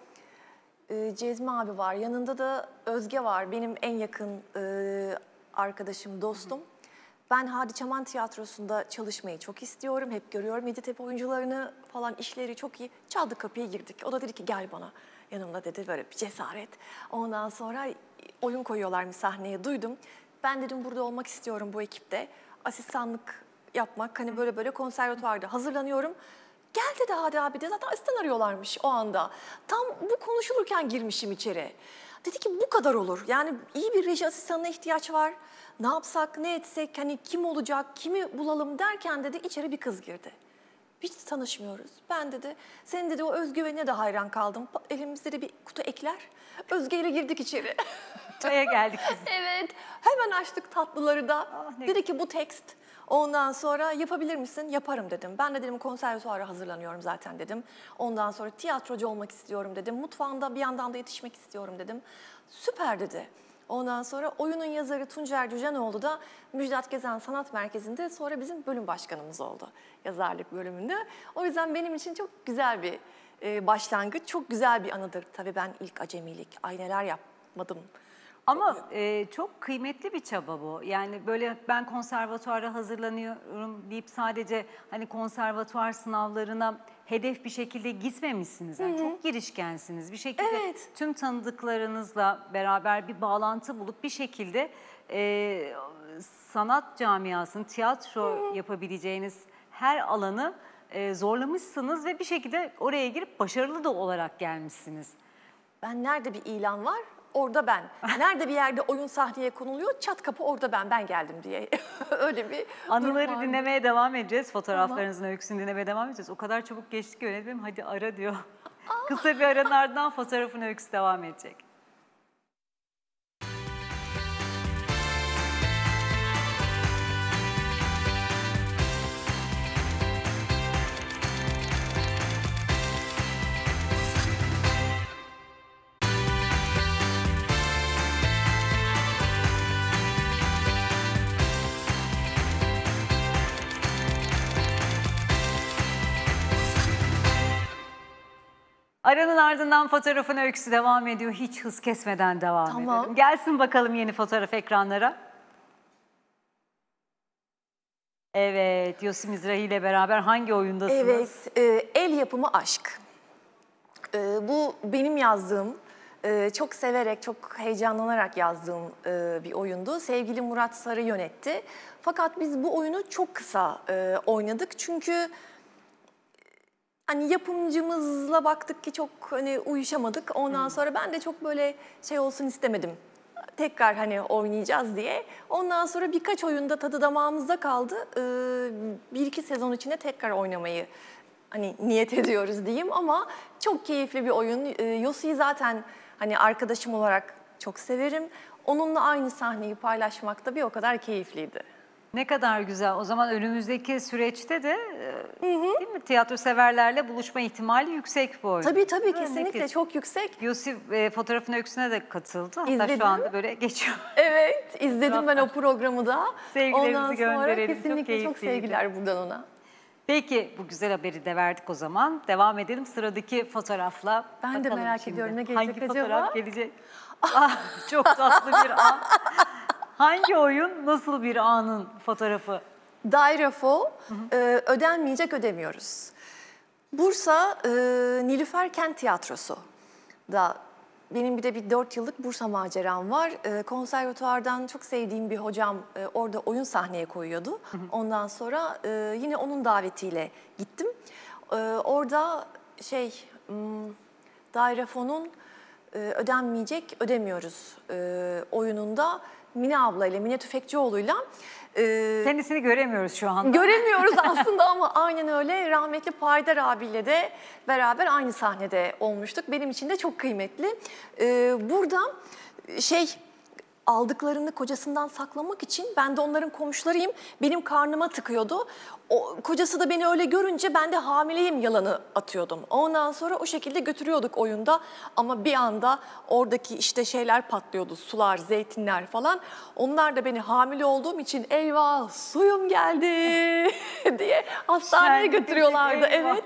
Ee, Cezmi abi var, yanında da Özge var. Benim en yakın e, arkadaşım, dostum. Ben Hadi Çaman Tiyatrosu'nda çalışmayı çok istiyorum. Hep görüyorum Yeditepe oyuncularını falan, işleri çok iyi. Çaldı kapıyı, girdik. O da dedi ki gel bana. Yanımda dedi, böyle bir cesaret. Ondan sonra oyun koyuyorlarmış sahneye, duydum. Ben dedim burada olmak istiyorum bu ekipte. Asistanlık yapmak, hani böyle böyle konservatuvarda hazırlanıyorum. Gel dedi Hadi abi de, zaten asistan arıyorlarmış o anda. Tam bu konuşulurken girmişim içeri. Dedi ki bu kadar olur. Yani iyi bir reji asistanına ihtiyaç var. Ne yapsak, ne etsek, hani kim olacak, kimi bulalım derken dedi içeri bir kız girdi. Hiç tanışmıyoruz. Ben dedi, senin dedi o özgüvenine de hayran kaldım. Elimizde de bir kutu ekler. Özge ile girdik içeri. Çaya geldik biz. Evet, hemen açtık tatlıları da. Ah, dedi ki bu tekst. Ondan sonra yapabilir misin? Yaparım dedim. Ben de dedim konservatuara hazırlanıyorum zaten dedim. Ondan sonra tiyatrocu olmak istiyorum dedim. Mutfağında bir yandan da yetişmek istiyorum dedim. Süper dedi. Ondan sonra oyunun yazarı Tuncer Cücenoğlu da Müjdat Gezen Sanat Merkezi'nde sonra bizim bölüm başkanımız oldu. Yazarlık bölümünde. O yüzden benim için çok güzel bir e, başlangıç, çok güzel bir anıdır. Tabii ben ilk acemilik, ay neler yapmadım. Ama e, çok kıymetli bir çaba bu. Yani böyle ben konservatuara hazırlanıyorum deyip sadece hani konservatuar sınavlarına hedef bir şekilde gitmemişsiniz. Yani çok girişkensiniz. Bir şekilde Evet. tüm tanıdıklarınızla beraber bir bağlantı bulup bir şekilde e, sanat camiasının tiyatro yapabileceğiniz her alanı e, zorlamışsınız ve bir şekilde oraya girip başarılı da olarak gelmişsiniz. Ben nerede bir ilan var? Orada ben. Nerede bir yerde oyun sahneye konuluyor, çat kapı orada ben, ben geldim diye. Öyle bir Anıları durum var. dinlemeye devam edeceğiz. Fotoğraflarınızın öyküsünü dinlemeye devam edeceğiz. O kadar çabuk geçti ki yönetmenim hadi ara diyor. Kısa bir aranın ardından fotoğrafın öyküsü devam edecek. Aranın ardından fotoğrafın öyküsü devam ediyor. Hiç hız kesmeden devam Tamam. edelim. Gelsin bakalım yeni fotoğraf ekranlara. Evet, Yosi Mizrahi ile beraber hangi oyundasınız? Evet, e, el yapımı aşk. E, bu benim yazdığım, e, çok severek, çok heyecanlanarak yazdığım e, bir oyundu. Sevgili Murat Sarı yönetti. Fakat biz bu oyunu çok kısa e, oynadık. Çünkü hani yapımcımızla baktık ki çok hani uyuşamadık. Ondan hmm. sonra ben de çok böyle şey olsun istemedim. Tekrar hani oynayacağız diye. Ondan sonra birkaç oyunda tadı damağımızda kaldı. Ee, bir iki sezon içinde tekrar oynamayı hani niyet ediyoruz diyeyim ama çok keyifli bir oyun. Ee, Yosi'yi zaten hani arkadaşım olarak çok severim. Onunla aynı sahneyi paylaşmak da bir o kadar keyifliydi. Ne kadar güzel. O zaman önümüzdeki süreçte de hı hı. değil mi? Tiyatro severlerle buluşma ihtimali yüksek bu oyun. Tabii tabii kesinlikle ne çok yüksek. Yosi e, fotoğrafın öyküsüne de katıldı. Hatta İzledim. şu anda böyle geçiyor. Evet, izledim ben o programı da. Sevgilerimizi Ondan gönderelim. sonra kesinlikle çok, çok sevgiler buradan ona. Peki bu güzel haberi de verdik o zaman. Devam edelim sıradaki fotoğrafla. Ben bakalım de merak şimdi. ediyorum ne gelecek Hangi acaba? fotoğraf gelecek? Ah, çok tatlı bir an. Hangi oyun, nasıl bir anın fotoğrafı? Dairefo, e, ödenmeyecek ödemiyoruz. Bursa e, Nilüfer Kent Tiyatrosu da benim bir de bir dört yıllık Bursa maceram var. E, konservatuvardan çok sevdiğim bir hocam e, orada oyun sahneye koyuyordu. Hı hı. Ondan sonra e, yine onun davetiyle gittim. E, orada şey m, Dairefo'nun e, ödenmeyecek ödemiyoruz e, oyununda Mine abla ile, Mine Tüfekçioğlu'yla. E, Kendisini göremiyoruz şu anda. Göremiyoruz aslında ama aynen öyle. Rahmetli Paydar abiyle de beraber aynı sahnede olmuştuk. Benim için de çok kıymetli. E, burada şey... aldıklarını kocasından saklamak için ben de onların komşularıyım. Benim karnıma tıkıyordu. O, kocası da beni öyle görünce ben de hamileyim yalanı atıyordum. Ondan sonra o şekilde götürüyorduk oyunda. Ama bir anda oradaki işte şeyler patlıyordu. Sular, zeytinler falan. Onlar da beni hamile olduğum için eyvah suyum geldi diye hastaneye Şenlik götürüyorlardı. eyvah. Evet.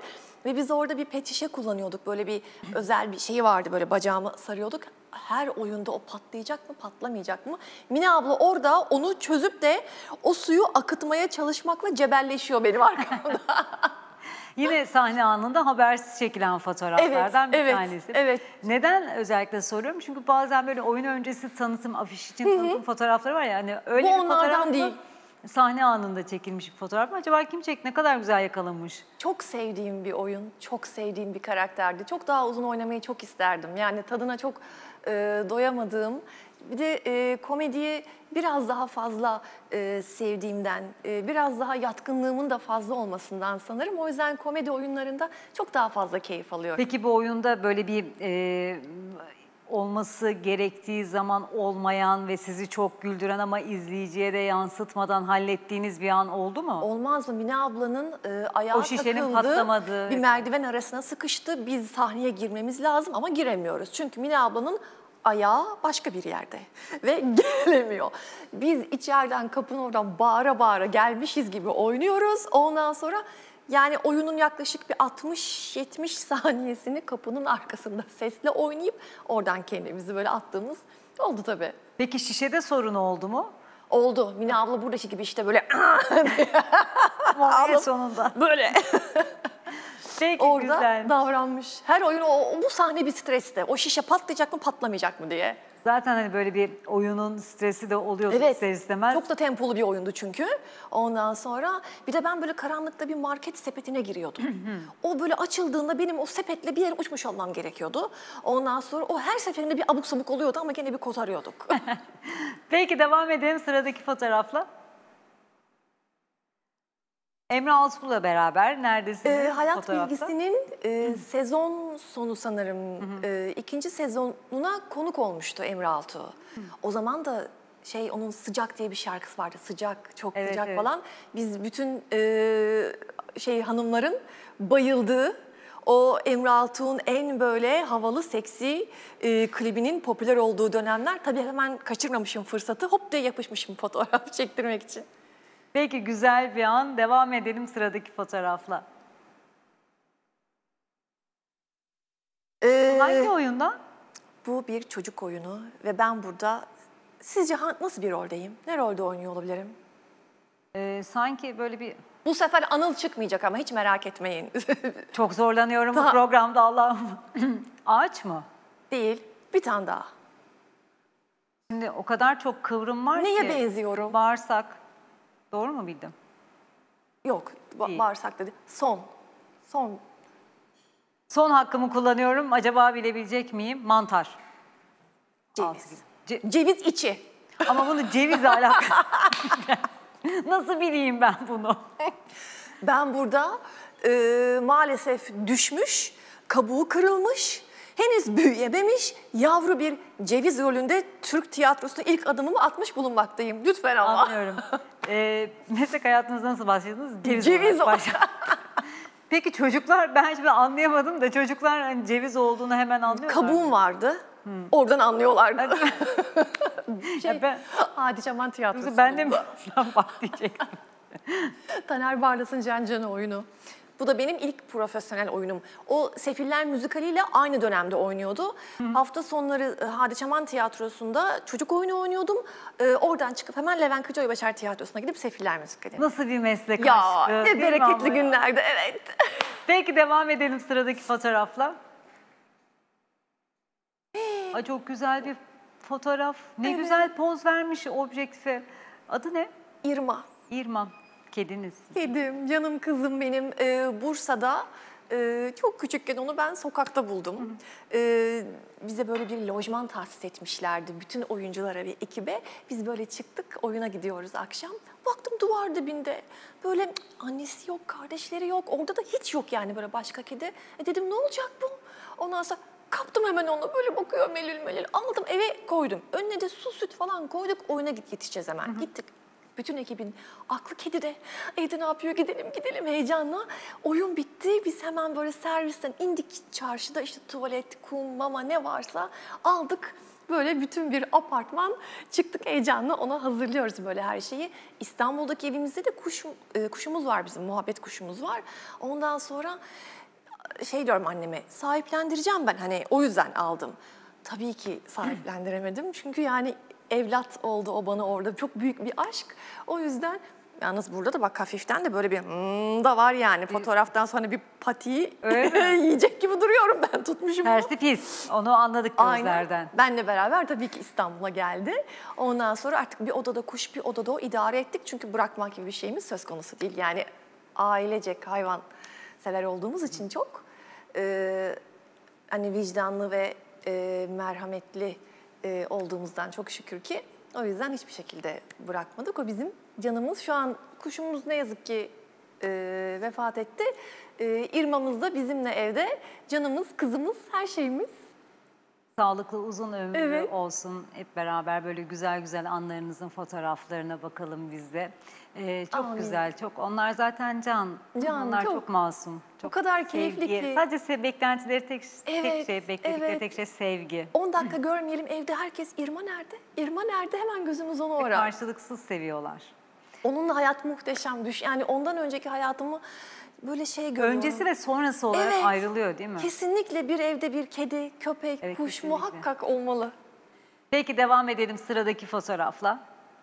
Ve biz orada bir pet şişe kullanıyorduk. Böyle bir özel bir şeyi vardı, böyle bacağımı sarıyorduk. Her oyunda o patlayacak mı, patlamayacak mı? Mine abla orada onu çözüp de o suyu akıtmaya çalışmakla cebelleşiyor benim arkamda. Yine sahne anında habersiz çekilen fotoğraflardan Evet, bir evet, tanesi. evet. Neden özellikle soruyorum? Çünkü bazen böyle oyun öncesi tanıtım, afiş için tanıtım fotoğrafları var ya. Hani öyle Bu bir onlardan fotoğraf mı? değil. Sahne anında çekilmiş bir fotoğraf mı? Acaba kim çekti? Ne kadar güzel yakalamış. Çok sevdiğim bir oyun, çok sevdiğim bir karakterdi. Çok daha uzun oynamayı çok isterdim. Yani tadına çok e, doyamadığım, bir de e, komediyi biraz daha fazla e, sevdiğimden, e, biraz daha yatkınlığımın da fazla olmasından sanırım. O yüzden komedi oyunlarında çok daha fazla keyif alıyorum. Peki bu oyunda böyle bir e, olması gerektiği zaman olmayan ve sizi çok güldüren ama izleyiciye de yansıtmadan hallettiğiniz bir an oldu mu? Olmaz mı? Mine ablanın e, ayağı O şişenin takıldı, patlamadığı. bir merdiven arasına sıkıştı. Biz sahneye girmemiz lazım ama giremiyoruz. Çünkü Mine ablanın ayağı başka bir yerde ve gelemiyor. Biz içeriden kapının oradan bağıra bağıra gelmişiz gibi oynuyoruz. Ondan sonra yani oyunun yaklaşık bir altmış yetmiş saniyesini kapının arkasında sesle oynayıp oradan kendimizi böyle attığımız oldu tabii. Peki şişede sorun oldu mu? Oldu. Mine abla buradaki gibi işte böyle Ama en sonunda. böyle Peki orada güzel. davranmış. Her oyun o, o- bu sahne bir streste. O şişe patlayacak mı patlamayacak mı diye. Zaten hani böyle bir oyunun stresi de oluyor ister istemez. Çok da tempolu bir oyundu çünkü. Ondan sonra bir de ben böyle karanlıkta bir market sepetine giriyordum. O böyle açıldığında benim o sepetle bir yere uçmuş olmam gerekiyordu. Ondan sonra o her seferinde bir abuk sabuk oluyordu ama gene bir kotarıyorduk. Peki devam edelim sıradaki fotoğrafla. Emre Altuğ'la beraber neredesiniz Ee, Hayat fotoğrafta? Bilgisi'nin e, sezon sonu sanırım e, ikinci sezonuna konuk olmuştu Emre Altuğ. O zaman da şey onun Sıcak diye bir şarkısı vardı. Sıcak, çok Evet, sıcak evet. falan. Biz bütün e, şey hanımların bayıldığı o Emre Altuğ'un en böyle havalı, seksi e, klibinin popüler olduğu dönemler. Tabii hemen kaçırmamışım fırsatı. Hop diye yapışmışım fotoğraf çektirmek için. Peki güzel bir an. Devam edelim sıradaki fotoğrafla. Ee, Hangi oyundan? Bu bir çocuk oyunu ve ben burada sizce ha- nasıl bir roldeyim? Ne rolde oynuyor olabilirim? Ee, sanki böyle bir... Bu sefer Anıl çıkmayacak ama hiç merak etmeyin. Çok zorlanıyorum bu Daha- programda Allah'ım. Ağaç mı? Değil, bir tane daha. Şimdi o kadar çok kıvrım var Neye ki. benziyorum? Bağırsak. Doğru mu bildim? Yok, ba- Değil. bağırsak dedi. Son, son. Son hakkımı kullanıyorum. Acaba bilebilecek miyim? Mantar. Altı Ceviz. gibi. Ce- Ceviz içi. Ama bunu cevizle alakalı. Nasıl bileyim ben bunu? Ben burada e, maalesef düşmüş, kabuğu kırılmış, henüz büyüyememiş yavru bir ceviz rolünde Türk tiyatrosuna ilk adımımı atmış bulunmaktayım. Lütfen ama. Anlıyorum. Ee, meslek hayatınızda nasıl başladınız? Ceviz, Ceviz olarak olarak. başladınız. Peki çocuklar, ben şimdi anlayamadım da çocuklar hani ceviz olduğunu hemen anlıyorlar. Kabuğum vardı. Oradan anlıyorlardı. şey, Ya ben- Hadi Çaman Tiyatrosu. Ben de mi bak diyecektim. Taner Barlas'ın Can Can'ı oyunu. Bu da benim ilk profesyonel oyunum. O Sefiller müzikaliyle aynı dönemde oynuyordu. Hafta sonları e, Hadi Çaman Tiyatrosu'nda çocuk oyunu oynuyordum. E, oradan çıkıp hemen Levent Kırca Başar Tiyatrosu'na gidip Sefiller müzikali. Nasıl bir meslek Ya aşkı, ne değil mi bereketli ama ya? günlerdi, evet. Peki devam edelim sıradaki fotoğrafla. Ay çok güzel bir fotoğraf. Ne Evet. güzel poz vermiş objektife. Adı ne? İrma. İrmam. Kediniz. Kedim, canım kızım benim. Ee, Bursa'da e, çok küçükken onu ben sokakta buldum. Ee, bize böyle bir lojman tahsis etmişlerdi bütün oyunculara ve ekibe. Biz böyle çıktık, oyuna gidiyoruz akşam. Baktım duvar dibinde. Böyle cık, annesi yok, kardeşleri yok. Orada da hiç yok yani böyle başka kedi. E dedim ne olacak bu? Ondan sonra kaptım hemen onu, böyle bakıyor melül melül. Aldım eve koydum. Önüne de su süt falan koyduk. Oyuna git yetişeceğiz hemen. Gittik. Bütün ekibin aklı kedide. Evde ne yapıyor? Gidelim gidelim heyecanla. Oyun bitti. Biz hemen böyle servisten indik çarşıda, işte tuvalet, kum, mama ne varsa aldık. Böyle bütün bir apartman çıktık heyecanla, ona hazırlıyoruz böyle her şeyi. İstanbul'daki evimizde de kuş, e, kuşumuz var bizim, muhabbet kuşumuz var. Ondan sonra şey diyorum anneme, sahiplendireceğim ben, hani o yüzden aldım. Tabii ki sahiplendiremedim çünkü yani evlat oldu o bana orada, çok büyük bir aşk. O yüzden yalnız burada da bak hafiften de böyle bir hmm da var yani, fotoğraftan sonra bir patiyi yiyecek gibi duruyorum, ben tutmuşum. Tersi pis, onu anladık gözlerden. Aynen. Benle beraber tabii ki İstanbul'a geldi. Ondan sonra artık bir odada kuş, bir odada o, idare ettik. Çünkü bırakmak gibi bir şeyimiz söz konusu değil. Yani ailecek hayvan sever olduğumuz için çok e, hani vicdanlı ve e, merhametli e, olduğumuzdan çok şükür ki, o yüzden hiçbir şekilde bırakmadık. O bizim canımız. Şu an kuşumuz ne yazık ki e, vefat etti. E, İrma'mız da bizimle evde. Canımız, kızımız, her şeyimiz. Sağlıklı, uzun ömürlü Evet. olsun. Hep beraber böyle güzel güzel anlarınızın fotoğraflarına bakalım biz de. Ee, çok Amin. güzel, çok. Onlar zaten can. Can, Onlar çok, çok. masum. Çok O kadar keyifli sevgi. ki. Sadece se- beklentileri tek, tek Evet, şey, bekledikleri evet. tek şey sevgi. on dakika görmeyelim evde, herkes İrma nerede? İrma nerede? Hemen gözümüz ona Ve ora. karşılıksız seviyorlar. Onunla hayat muhteşem. Düş. Yani ondan önceki hayatımı böyle şey görüyorum. Öncesi ve sonrası olarak Evet. ayrılıyor değil mi? Kesinlikle bir evde bir kedi, köpek, Evet, kuş kesinlikle. muhakkak olmalı. Peki devam edelim sıradaki fotoğrafla.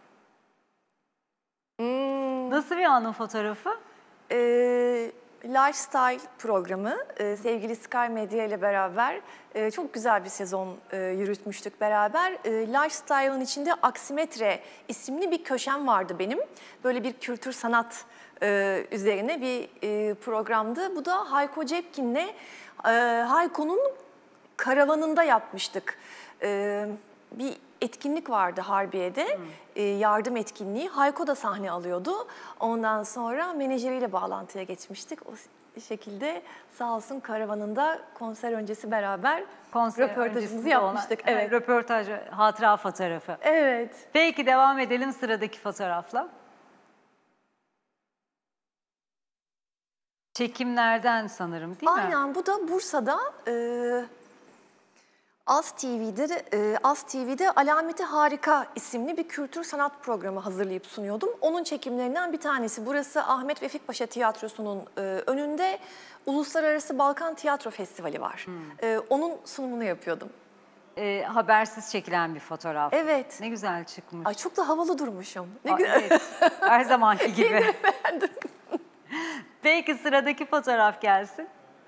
Hmm. Nasıl bir anın fotoğrafı? Ee, Lifestyle programı, e, sevgili Sky Media ile beraber e, çok güzel bir sezon e, yürütmüştük beraber. E, Lifestyle'ın içinde Aksimetre isimli bir köşem vardı benim. Böyle bir kültür sanat e, üzerine bir e, programdı. Bu da Hayko Cepkin'le e, Hayko'nun karavanında yapmıştık. E, bir etkinlik vardı Harbiye'de, hmm. e, yardım etkinliği. Hayko da sahne alıyordu. Ondan sonra menajeriyle bağlantıya geçmiştik. O şekilde sağ olsun karavanında konser öncesi beraber Konser röportajımızı yapmıştık. Olan, evet. Röportaj, hatıra fotoğrafı. Evet. Peki devam edelim sıradaki fotoğrafla. Çekimlerden sanırım değil mi? Aynen, bu da Bursa'da e, Az T V'de e, Az T V'de Alameti Harika isimli bir kültür sanat programı hazırlayıp sunuyordum. Onun çekimlerinden bir tanesi. Burası Ahmet Vefik Paşa Tiyatrosu'nun e, önünde Uluslararası Balkan Tiyatro Festivali var. Hmm. E, onun sunumunu yapıyordum. E, habersiz çekilen bir fotoğraf. Evet. Ne güzel çıkmış. Ay, çok da havalı durmuşum. Ne Aa, güzel. evet. Her zamanki gibi. Peki sıradaki fotoğraf gelsin.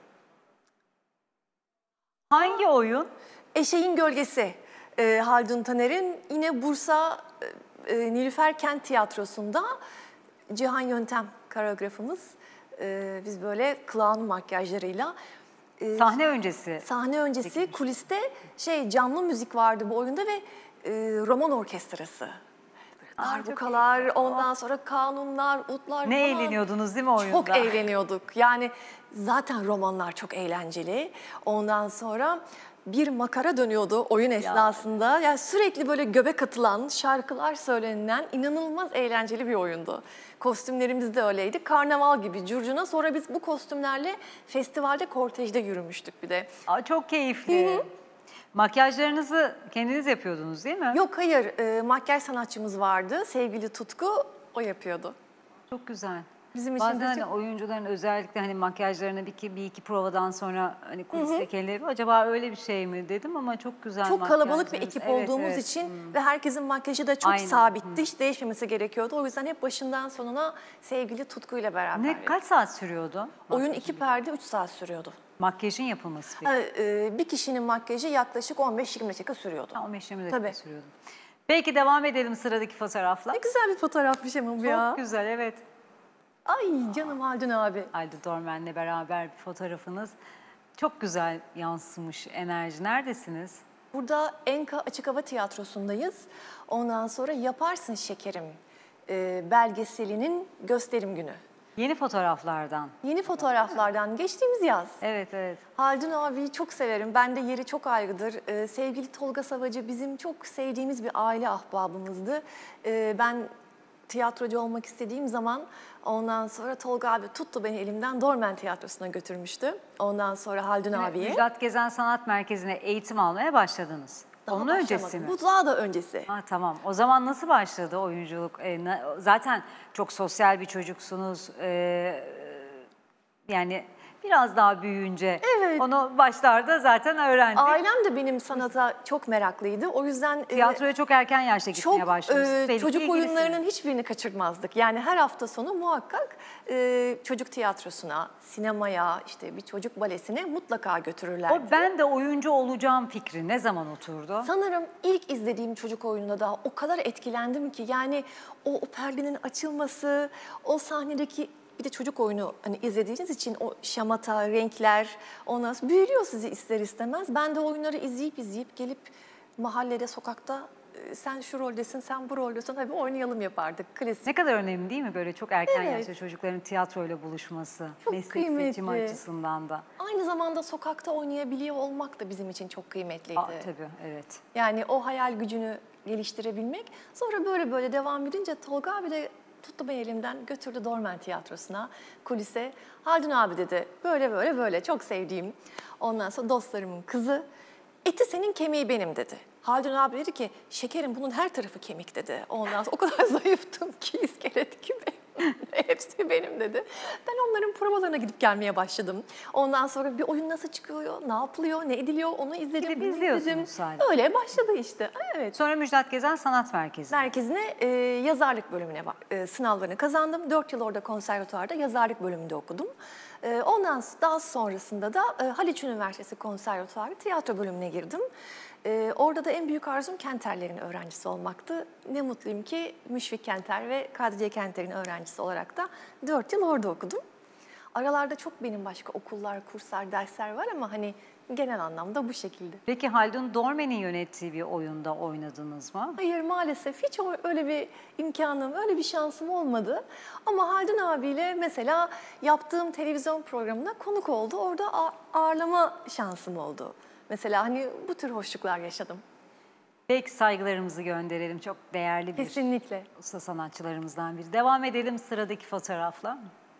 Hangi oyun? Eşeğin Gölgesi. E, Haldun Taner'in yine Bursa e, Nilüfer Kent Tiyatrosu'nda Cihan Yöntem koreografımız. E, biz böyle clown makyajlarıyla. E, sahne öncesi. Sahne öncesi çekilmiş. Kuliste şey canlı müzik vardı bu oyunda ve e, roman orkestrası. Darbukalar, ondan sonra kanunlar, utlar ne falan. eğleniyordunuz değil mi oyunda? Çok eğleniyorduk. Yani zaten romanlar çok eğlenceli. Ondan sonra bir makara dönüyordu oyun esnasında. Ya. Yani sürekli böyle göbek atılan, şarkılar söylenilen inanılmaz eğlenceli bir oyundu. Kostümlerimiz de öyleydi. Karnaval gibi curcuna. Sonra biz bu kostümlerle festivalde kortejde yürümüştük bir de. Aa, çok keyifli. Hı-hı. Makyajlarınızı kendiniz yapıyordunuz değil mi? Yok, hayır. E, makyaj sanatçımız vardı. Sevgili Tutku, o yapıyordu. Çok güzel. Bizim Bazen için hani çok... oyuncuların özellikle hani makyajlarını bir iki, bir iki provadan sonra hani kuliste kendileri acaba öyle bir şey mi dedim ama çok güzel. Çok kalabalık bir ekip evet, olduğumuz evet. için hmm. ve herkesin makyajı da çok Aynen. sabitti. Hmm. Hiç değişmemesi gerekiyordu. O yüzden hep başından sonuna sevgili Tutku'yla beraber. Ne, kaç saat sürüyordu? Oyun iki perde üç saat sürüyordu. Makyajın yapılması peki? Ha, e, bir kişinin makyajı yaklaşık on beş yirmi dakika sürüyordu. on beş yirmi dakika sürüyordu. Peki devam edelim sıradaki fotoğrafla. Ne güzel bir fotoğrafmış ama bu ya. Çok güzel, evet. Ay canım Haldun abi. Haldun Dormen'le beraber bir fotoğrafınız. Çok güzel yansımış enerji. Neredesiniz? Burada Enka Açık Hava Tiyatrosu'ndayız. Ondan sonra Yaparsın Şekerim e, belgeselinin gösterim günü. Yeni fotoğraflardan. Yeni fotoğraflardan geçtiğimiz yaz. Evet, evet. Haldun abiyi çok severim. Ben de yeri çok ayrıdır. Ee, sevgili Tolga Savacı bizim çok sevdiğimiz bir aile ahbabımızdı. Ee, ben tiyatrocu olmak istediğim zaman ondan sonra Tolga abi tuttu beni elimden Dormen Tiyatrosu'na götürmüştü. Ondan sonra Haldun evet, abiye. Müjdat Gezen Sanat Merkezi'ne eğitim almaya başladınız. Daha Onun başlamadım. öncesi mi? Bu daha da öncesi. Ha, tamam. O zaman nasıl başladı oyunculuk? Ee, zaten çok sosyal bir çocuksunuz. Ee, yani biraz daha büyüyünce Evet. onu başlarda zaten öğrendik. Ailem de benim sanata çok meraklıydı. O yüzden e, Tiyatroya çok erken yaşta gitmeye çok başlamışsınız. e, Belli ki çocuk ilgilisiniz. oyunlarının hiçbirini kaçırmazdık. Yani her hafta sonu muhakkak e, çocuk tiyatrosuna, sinemaya, işte bir çocuk balesine mutlaka götürürlerdi. O ben de oyuncu olacağım fikri ne zaman oturdu? Sanırım ilk izlediğim çocuk oyununda da o kadar etkilendim ki yani o, o perdenin açılması, o sahnedeki bir de çocuk oyunu hani izlediğiniz için o şamata, renkler, ondan sonra büyülüyor sizi ister istemez. Ben de oyunları izleyip izleyip gelip mahallede, sokakta e, sen şu roldesin, sen bu roldesin, hadi oynayalım yapardık. Klasik. Ne kadar önemli değil mi böyle çok erken Evet. yaşta çocukların tiyatroyla buluşması? Çok meslek kıymetli. seçimi açısından da. Aynı zamanda sokakta oynayabiliyor olmak da bizim için çok kıymetliydi. Aa, tabii evet. Yani o hayal gücünü geliştirebilmek. Sonra böyle böyle devam edince Tolga abi de tuttu beni elimden, götürdü Dormen Tiyatrosu'na, kulise. Haldun abi dedi, böyle böyle böyle çok sevdiğim, ondan sonra dostlarımın kızı. Eti senin, kemiği benim dedi. Haldun abi dedi ki, şekerim bunun her tarafı kemik dedi. Ondan sonra o kadar zayıftım ki iskelet gibi. Hepsi benim dedi. Ben onların provalarına gidip gelmeye başladım. Ondan sonra bir oyun nasıl çıkıyor, ne yapılıyor, ne ediliyor onu izledim. Gidip bunu izliyorsunuz izledim. sadece. Öyle başladı işte. Evet. Sonra Müjdat Gezen Sanat Merkezi. Merkezine e, yazarlık bölümüne ba- e, sınavlarını kazandım. Dört yıl orada konservatuvarda yazarlık bölümünde okudum. E, ondan daha sonrasında da e, Haliç Üniversitesi Konservatuvarı tiyatro bölümüne girdim. E, orada da en büyük arzum Kenterler'in öğrencisi olmaktı. Ne mutluyum ki Müşfik Kenter ve Kadriye Kenter'in öğrencisi olarak da dört yıl orada okudum. Aralarda çok benim başka okullar, kurslar, dersler var ama hani genel anlamda bu şekilde. Peki Haldun Dormen'in yönettiği bir oyunda oynadınız mı? Hayır, maalesef hiç o- öyle bir imkanım, öyle bir şansım olmadı. Ama Haldun abiyle mesela yaptığım televizyon programına konuk oldu. Orada a- ağırlama şansım oldu. Mesela hani bu tür hoşluklar yaşadım. Peki saygılarımızı gönderelim. Çok değerli bir Kesinlikle. usta sanatçılarımızdan biri. Devam edelim sıradaki fotoğrafla.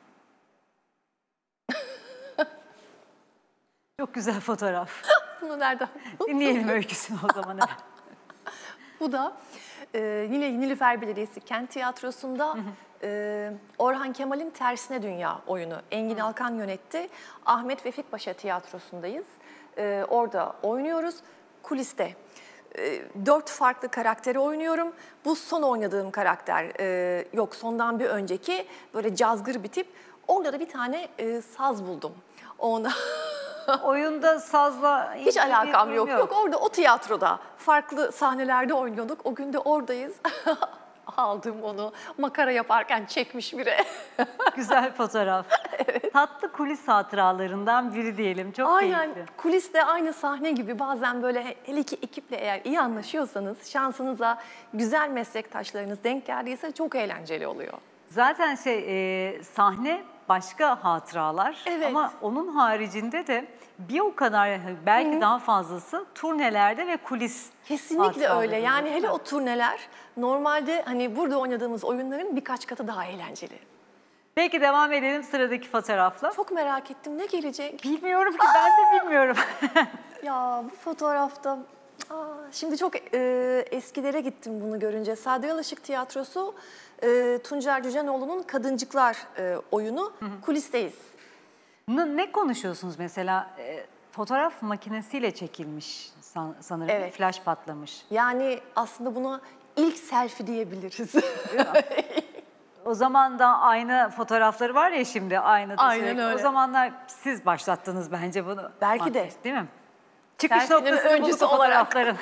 Çok güzel fotoğraf. Bunu nereden? Dinleyelim öyküsünü o zaman. Bu da e, yine Nilüfer Belediyesi Kent Tiyatrosu'nda e, Orhan Kemal'in Tersine Dünya oyunu. Engin Alkan yönetti. Ahmet Vefik Paşa Tiyatrosu'ndayız. E, orada oynuyoruz. Kuliste. E, dört farklı karakteri oynuyorum. Bu son oynadığım karakter. E, yok, sondan bir önceki böyle cazgır bir tip. Orada da bir tane e, saz buldum. Ona... Oyunda sazla Hiç ilgili bir alakam durum yok. Yok, orada o tiyatroda farklı sahnelerde oynuyorduk. O gün de oradayız. Aldım onu. Makara yaparken çekmiş biri. Güzel fotoğraf. Tatlı kulis hatıralarından biri diyelim. Çok Aynen. keyifli. Kuliste aynı sahne gibi bazen böyle hele ki ekiple eğer iyi anlaşıyorsanız şansınıza güzel meslektaşlarınız denk geldiyse çok eğlenceli oluyor. Zaten şey e, sahne başka hatıralar Evet. ama onun haricinde de bir o kadar belki daha fazlası turnelerde ve kulis Kesinlikle hatıraları öyle. Yani değil hele mi? o turneler normalde hani burada oynadığımız oyunların birkaç katı daha eğlenceli. Peki devam edelim sıradaki fotoğrafla. Çok merak ettim, ne gelecek? Bilmiyorum ki ben de bilmiyorum. Ya bu fotoğrafta aa, şimdi çok e, eskilere gittim bunu görünce. Sadri Alışık Tiyatrosu e, Tuncer Cücenoğlu'nun Kadıncıklar e, oyunu. Kulisteyiz. Ne, ne konuşuyorsunuz mesela? E, fotoğraf makinesiyle çekilmiş san- sanırım. Evet. Flash patlamış. Yani aslında buna ilk selfie diyebiliriz. O zaman da aynı fotoğrafları var ya şimdi aynı. Aynen öyle. O zamanlar siz başlattınız bence bunu. Belki de. Makyaj, değil mi? Çıkış Selfie'nin noktasını bulduk öncüsü o olarak. fotoğrafların.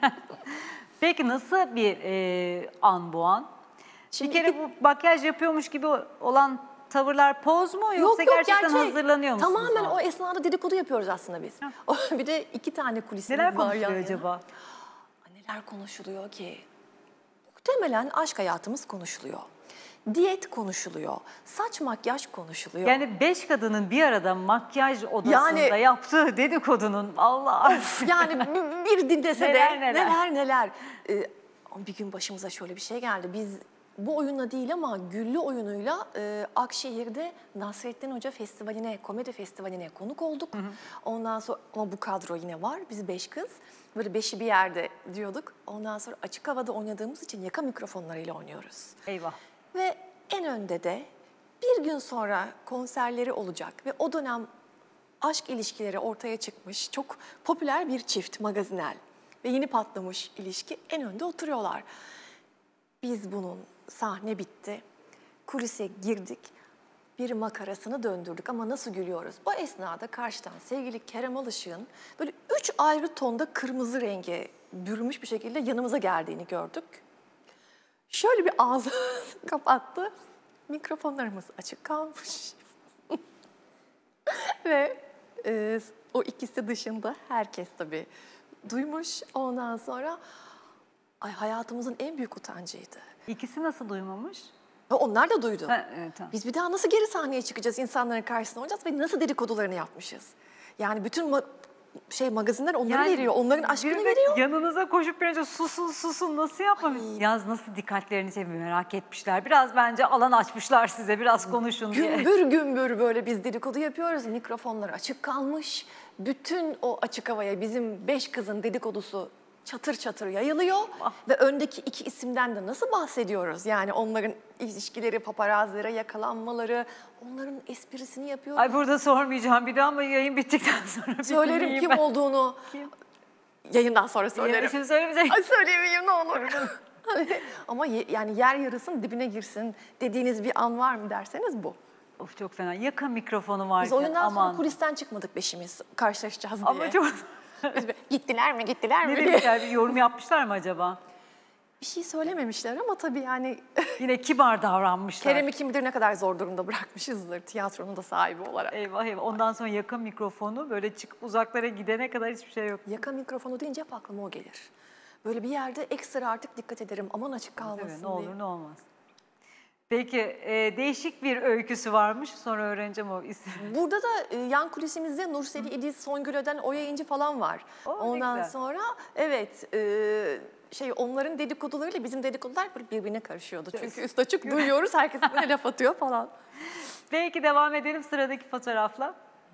Peki nasıl bir e, an bu an? Şimdi bir kere iki- bu makyaj yapıyormuş gibi olan tavırlar poz mu yoksa gerçekten gerçek. hazırlanıyor musunuz? Tamamen o o an? esnada dedikodu yapıyoruz aslında biz. Bir de iki tane kulisimiz Neler var konuşuluyor yan yana. acaba? Neler konuşuluyor ki? Muhtemelen aşk hayatımız konuşuluyor. Diyet konuşuluyor. Saç makyaj konuşuluyor. Yani beş kadının bir arada makyaj odasında Yani- yaptığı dedikodunun Allah. Yani bir- bir dinlese de Neler neler. neler neler. Ee, ama bir gün başımıza şöyle bir şey geldi. Biz bu oyunla değil ama Güllü oyunuyla e, Akşehir'de Nasrettin Hoca Festivali'ne, komedi festivaline konuk olduk. Ondan sonra ama bu kadro yine var. Biz beş kız. Böyle beşi bir yerde diyorduk. Ondan sonra açık havada oynadığımız için yaka mikrofonlarıyla oynuyoruz. Eyvah. Ve en önde de bir gün sonra konserleri olacak ve o dönem aşk ilişkileri ortaya çıkmış. Çok popüler bir çift, magazinel ve yeni patlamış ilişki en önde oturuyorlar. Biz bunun sahne bitti, kulise girdik, bir makarasını döndürdük ama nasıl gülüyoruz. Bu esnada karşıdan sevgili Kerem Alışık'ın böyle üç ayrı tonda kırmızı renge bürünmüş bir şekilde yanımıza geldiğini gördük. Şöyle bir ağzını kapattı, mikrofonlarımız açık kalmış. Ve e, o ikisi dışında herkes tabii duymuş. Ondan sonra ay hayatımızın en büyük utancıydı. İkisi nasıl duymamış? Ve onlar da duydu. Ha, evet, tamam. Biz bir daha nasıl geri sahneye çıkacağız, insanların karşısına olacağız ve nasıl dedikodularını yapmışız? Yani bütün ma şey magazinler onları Yani veriyor, onların aşkını biri de veriyor. Yanınıza koşup bir önce susun susun nasıl yapmamış? Yaz nasıl dikkatlerini çekmiş, merak etmişler. Biraz bence alan açmışlar size, biraz konuşun diye. Gümbür gümbür böyle biz dedikodu yapıyoruz, mikrofonlar açık kalmış. Bütün o açık havaya bizim beş kızın dedikodusu çatır çatır yayılıyor. Ah. Ve öndeki iki isimden de nasıl bahsediyoruz? Yani onların ilişkileri, paparazlara yakalanmaları, onların esprisini yapıyoruz. Ay burada sormayacağım bir daha ama yayın bittikten sonra bir Söylerim dinleyeyim kim ben. olduğunu. Kim? Yayından sonra Ya, söylerim. şimdi söylemeyecek. Ay söylemeyeyim ne olur. Ama ye- yani yer yarısın dibine girsin dediğiniz bir an var mı derseniz bu. Of çok fena. Yakın mikrofonu varken Biz oyundan aman. sonra kulisten çıkmadık beşimiz karşılaşacağız diye. Ama çok... Biz bir, gittiler mi gittiler mi Ne diye. demişler, bir yorum yapmışlar mı acaba? Bir şey söylememişler ama tabii yani Yine kibar davranmışlar. Kerem'i kim bilir ne kadar zor durumda bırakmışızdır tiyatronun da sahibi olarak. Eyvah eyvah. Ondan sonra yakın mikrofonu böyle çıkıp uzaklara gidene kadar hiçbir şey yok. Yaka mikrofonu deyince hep aklıma o gelir. Böyle bir yerde ekstra artık dikkat ederim aman açık kalmasın Evet, ne diye. olur ne olmaz. Peki e, değişik bir öyküsü varmış. Sonra öğreneceğim o isim. Burada da e, yan kulisimizde Nurseli İdiz, Songül Öden, Oya İnci falan var. Oo, ne Ondan güzel. sonra evet e, şey onların dedikodularıyla bizim dedikodular böyle birbirine karışıyordu. Çünkü üst açık duyuyoruz herkes birbirine laf atıyor falan. Peki devam edelim sıradaki fotoğrafla.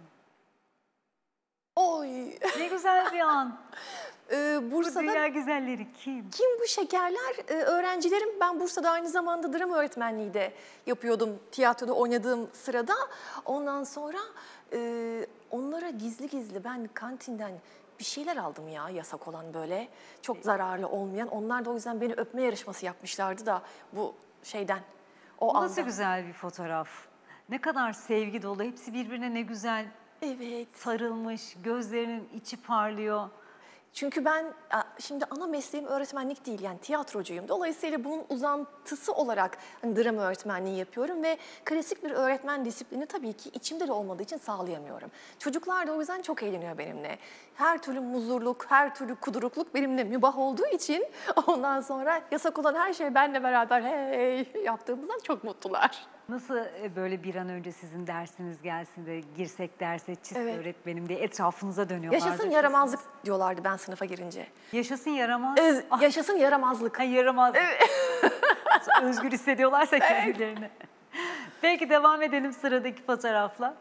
Oy. Ne güzel bir an. E, Bu Bursa'da dünya güzelleri kim? kim bu şekerler? E, öğrencilerim ben Bursa'da aynı zamanda drama öğretmenliği de yapıyordum tiyatroda oynadığım sırada. Ondan sonra e, onlara gizli gizli ben kantinden bir şeyler aldım ya yasak olan böyle. Çok zararlı olmayan. Onlar da o yüzden beni öpme yarışması yapmışlardı da bu şeyden. O Nasıl anda. güzel bir fotoğraf. Ne kadar sevgi dolu. Hepsi birbirine ne güzel Evet. sarılmış. Gözlerinin içi parlıyor. Çünkü ben şimdi ana mesleğim öğretmenlik değil yani tiyatrocuyum. Dolayısıyla bunun uzantısı olarak hani drama öğretmenliği yapıyorum ve klasik bir öğretmen disiplini tabii ki içimde de olmadığı için sağlayamıyorum. Çocuklar da o yüzden çok eğleniyor benimle. Her türlü muzurluk, her türlü kudurukluk benimle mübah olduğu için ondan sonra yasak olan her şey benimle beraber hey yaptığımızdan çok mutlular. Nasıl e, böyle bir an önce sizin dersiniz gelsin de girsek derse çift Evet. öğretmenim diye etrafınıza dönüyorlardı. Yaşasın yaramazlık diyorlardı ben sınıfa girince. Yaşasın yaramaz. Ee, Ah, yaşasın yaramazlık. ha, yaramaz. Özgür hissediyorlarsa kendilerini. Peki devam edelim sıradaki fotoğrafla.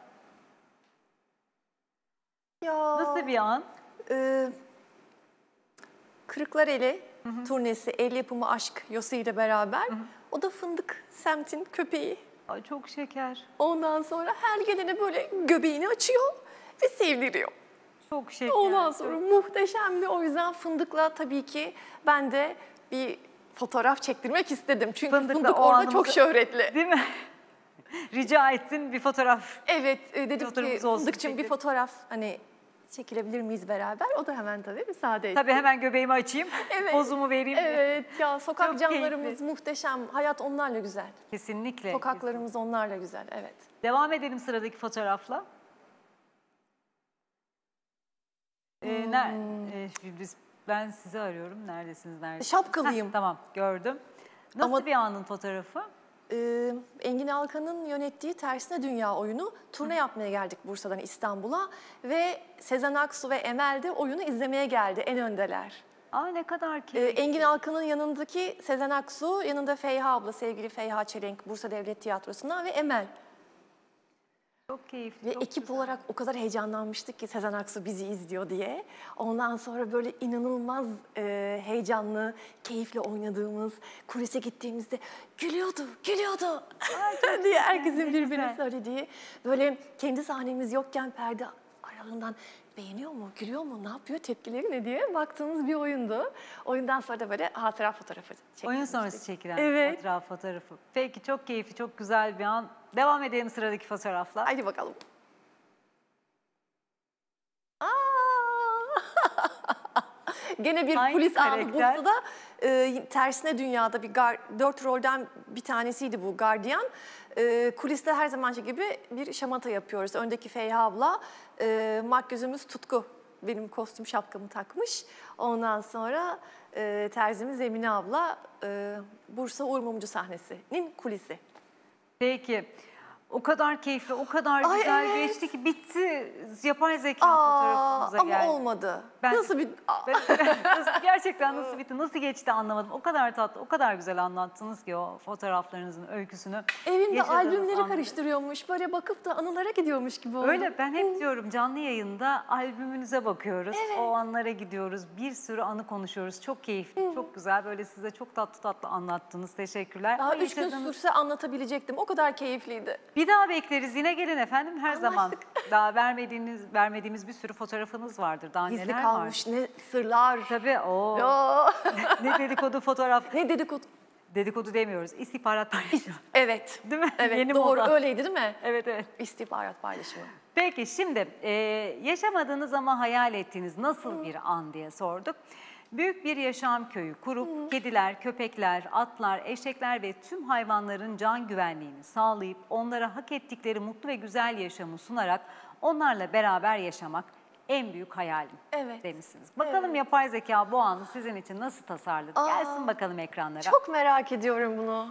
Ya. Nasıl bir an? Ee, Kırıklareli turnesi, el yapımı aşk Yosi ile beraber. O da Fındık semtin köpeği. Ay, çok şeker. Ondan sonra her gelene böyle göbeğini açıyor ve sevdiriyor. Çok şeker. Ondan sonra muhteşemdi. O yüzden Fındık'la tabii ki ben de bir fotoğraf çektirmek istedim. Çünkü Fındık'la Fındık o orada anımızı- çok şöhretli. Değil mi? Rica ettin bir fotoğraf. Evet e, dedim ki Fotoğrafımız olsun, Fındık'cığım bir çekelim. fotoğraf hani çekilebilir miyiz beraber? O da hemen tabii müsaade etti. Tabii hemen göbeğimi açayım. Evet. Pozumu vereyim. Evet ya sokak Çok camlarımız keyifli. muhteşem. Hayat onlarla güzel. Kesinlikle. Sokaklarımız onlarla güzel. Evet. Devam edelim sıradaki fotoğrafla. Ee, ner- e, şimdi biz, ben sizi arıyorum. Neredesiniz? Neredesiniz? Şapkalıyım. Heh, tamam gördüm. Nasıl Ama- bir anın fotoğrafı? Ee, Engin Alkan'ın yönettiği Tersine Dünya oyunu turne yapmaya geldik Bursa'dan İstanbul'a ve Sezen Aksu ve Emel de oyunu izlemeye geldi en öndeler. Aa ne kadar Ee, keyifli. Engin Alkan'ın yanındaki Sezen Aksu, yanında Feyha abla, sevgili Feyha Çelenk Bursa Devlet Tiyatrosu'ndan ve Emel. Çok keyifli. Ve çok ekip güzel. olarak o kadar heyecanlanmıştık ki Sezen Aksu bizi izliyor diye. Ondan sonra böyle inanılmaz e, heyecanlı, keyifle oynadığımız, kulise gittiğimizde gülüyordu, gülüyordu diye herkesin ne birbirine güzel. söylediği. Böyle kendi sahnemiz yokken perde aralığından beğeniyor mu, gülüyor mu, ne yapıyor, tepkileri ne diye baktığımız bir oyundu. Oyundan sonra da böyle hatıra fotoğrafı çekmiştik. Oyun sonrası çekilen Evet. hatıra fotoğrafı. Peki çok keyifli, çok güzel bir an. Devam edelim sıradaki fotoğrafla. Haydi bakalım. Aa! Gene bir Hangi kulis anı karakter? Bursa'da. E, tersine dünyada bir gar, dört rolden bir tanesiydi bu gardiyan. E, kuliste her zamanki gibi bir şamata yapıyoruz. Öndeki Feyha abla, e, makyözümüz Tutku. Benim kostüm şapkamı takmış. Ondan sonra e, terzimiz Emine abla, e, Bursa Uğur Mumcu sahnesinin kulisi. Peki. O kadar keyifli, o kadar Ay, güzel evet. geçti ki bitti. Yapay zeka Aa, fotoğrafımıza ama geldi. olmadı. Ben- Nasıl bir... Aa. Nasıl- gerçekten nasıl bitti, nasıl geçti anlamadım. O kadar tatlı, o kadar güzel anlattınız ki o fotoğraflarınızın öyküsünü. Evimde Yaşadığınız albümleri anları. karıştırıyormuş. Böyle bakıp da anılara gidiyormuş gibi oldu. Öyle, ben hep diyorum canlı yayında albümünüze bakıyoruz. Evet. O anlara gidiyoruz. Bir sürü anı konuşuyoruz. Çok keyifli, çok güzel. Böyle size çok tatlı tatlı anlattınız. Teşekkürler. Daha O üç gün yaşadığınız- sürse anlatabilecektim. O kadar keyifliydi. Bir daha bekleriz. Yine gelin efendim her zaman. Anlaştık. Daha vermediğiniz, vermediğimiz bir sürü fotoğrafınız vardır. Daha Gizli neler kalmış var? ne sırlar. Tabii o. Yo. Ne dedikodu fotoğraf. Ne dedikodu. Dedikodu demiyoruz. İstihbarat paylaşımı. Evet. Değil mi? Evet Yeni doğru moda. öyleydi değil mi? Evet evet. İstihbarat paylaşımı. Peki şimdi e, yaşamadığınız ama hayal ettiğiniz nasıl bir an diye sorduk. Büyük bir yaşam köyü kurup kediler, köpekler, atlar, eşekler ve tüm hayvanların can güvenliğini sağlayıp onlara hak ettikleri mutlu ve güzel yaşamı sunarak onlarla beraber yaşamak en büyük hayalim Evet. demişsiniz. Bakalım yapay zeka bu anı sizin için nasıl tasarladı? Aa, Gelsin bakalım ekranlara. Çok merak ediyorum bunu.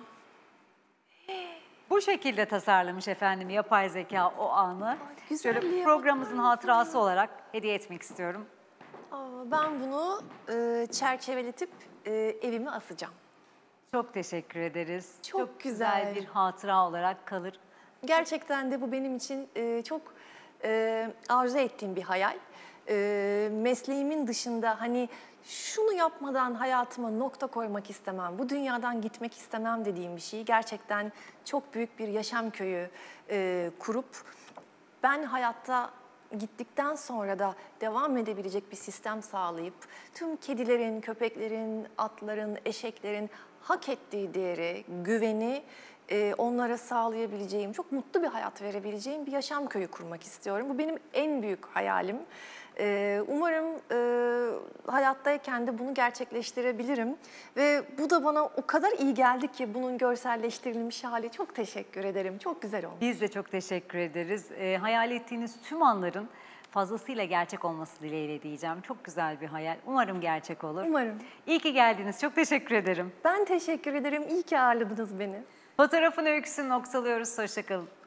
Bu şekilde tasarlamış efendim yapay zeka o anı. güzelliğe Şöyle bakar programımızın mısın? hatırası olarak hediye etmek istiyorum. Aa, ben bunu e, çerçeveletip e, evime asacağım. Çok teşekkür ederiz. Çok güzel. bir hatıra olarak kalır. Gerçekten de bu benim için e, çok e, arzu ettiğim bir hayal. E, mesleğimin dışında hani şunu yapmadan hayatıma nokta koymak istemem, bu dünyadan gitmek istemem dediğim bir şeyi gerçekten çok büyük bir yaşam köyü e, kurup ben hayatta gittikten sonra da devam edebilecek bir sistem sağlayıp tüm kedilerin, köpeklerin, atların, eşeklerin hak ettiği değeri, güveni e, onlara sağlayabileceğim, çok mutlu bir hayat verebileceğim bir yaşam köyü kurmak istiyorum. Bu benim en büyük hayalim. E, umarım e, hayattayken de bunu gerçekleştirebilirim. Ve bu da bana o kadar iyi geldi ki bunun görselleştirilmiş hali. Çok teşekkür ederim. Çok güzel olmuş. Biz de çok teşekkür ederiz. Ee, hayal ettiğiniz tüm anların fazlasıyla gerçek olması dileğiyle diyeceğim. Çok güzel bir hayal. Umarım gerçek olur. Umarım. İyi ki geldiniz. Çok teşekkür ederim. Ben teşekkür ederim. İyi ki ağırladınız beni. Fotoğrafın öyküsünü noktalıyoruz. Hoşça kalın.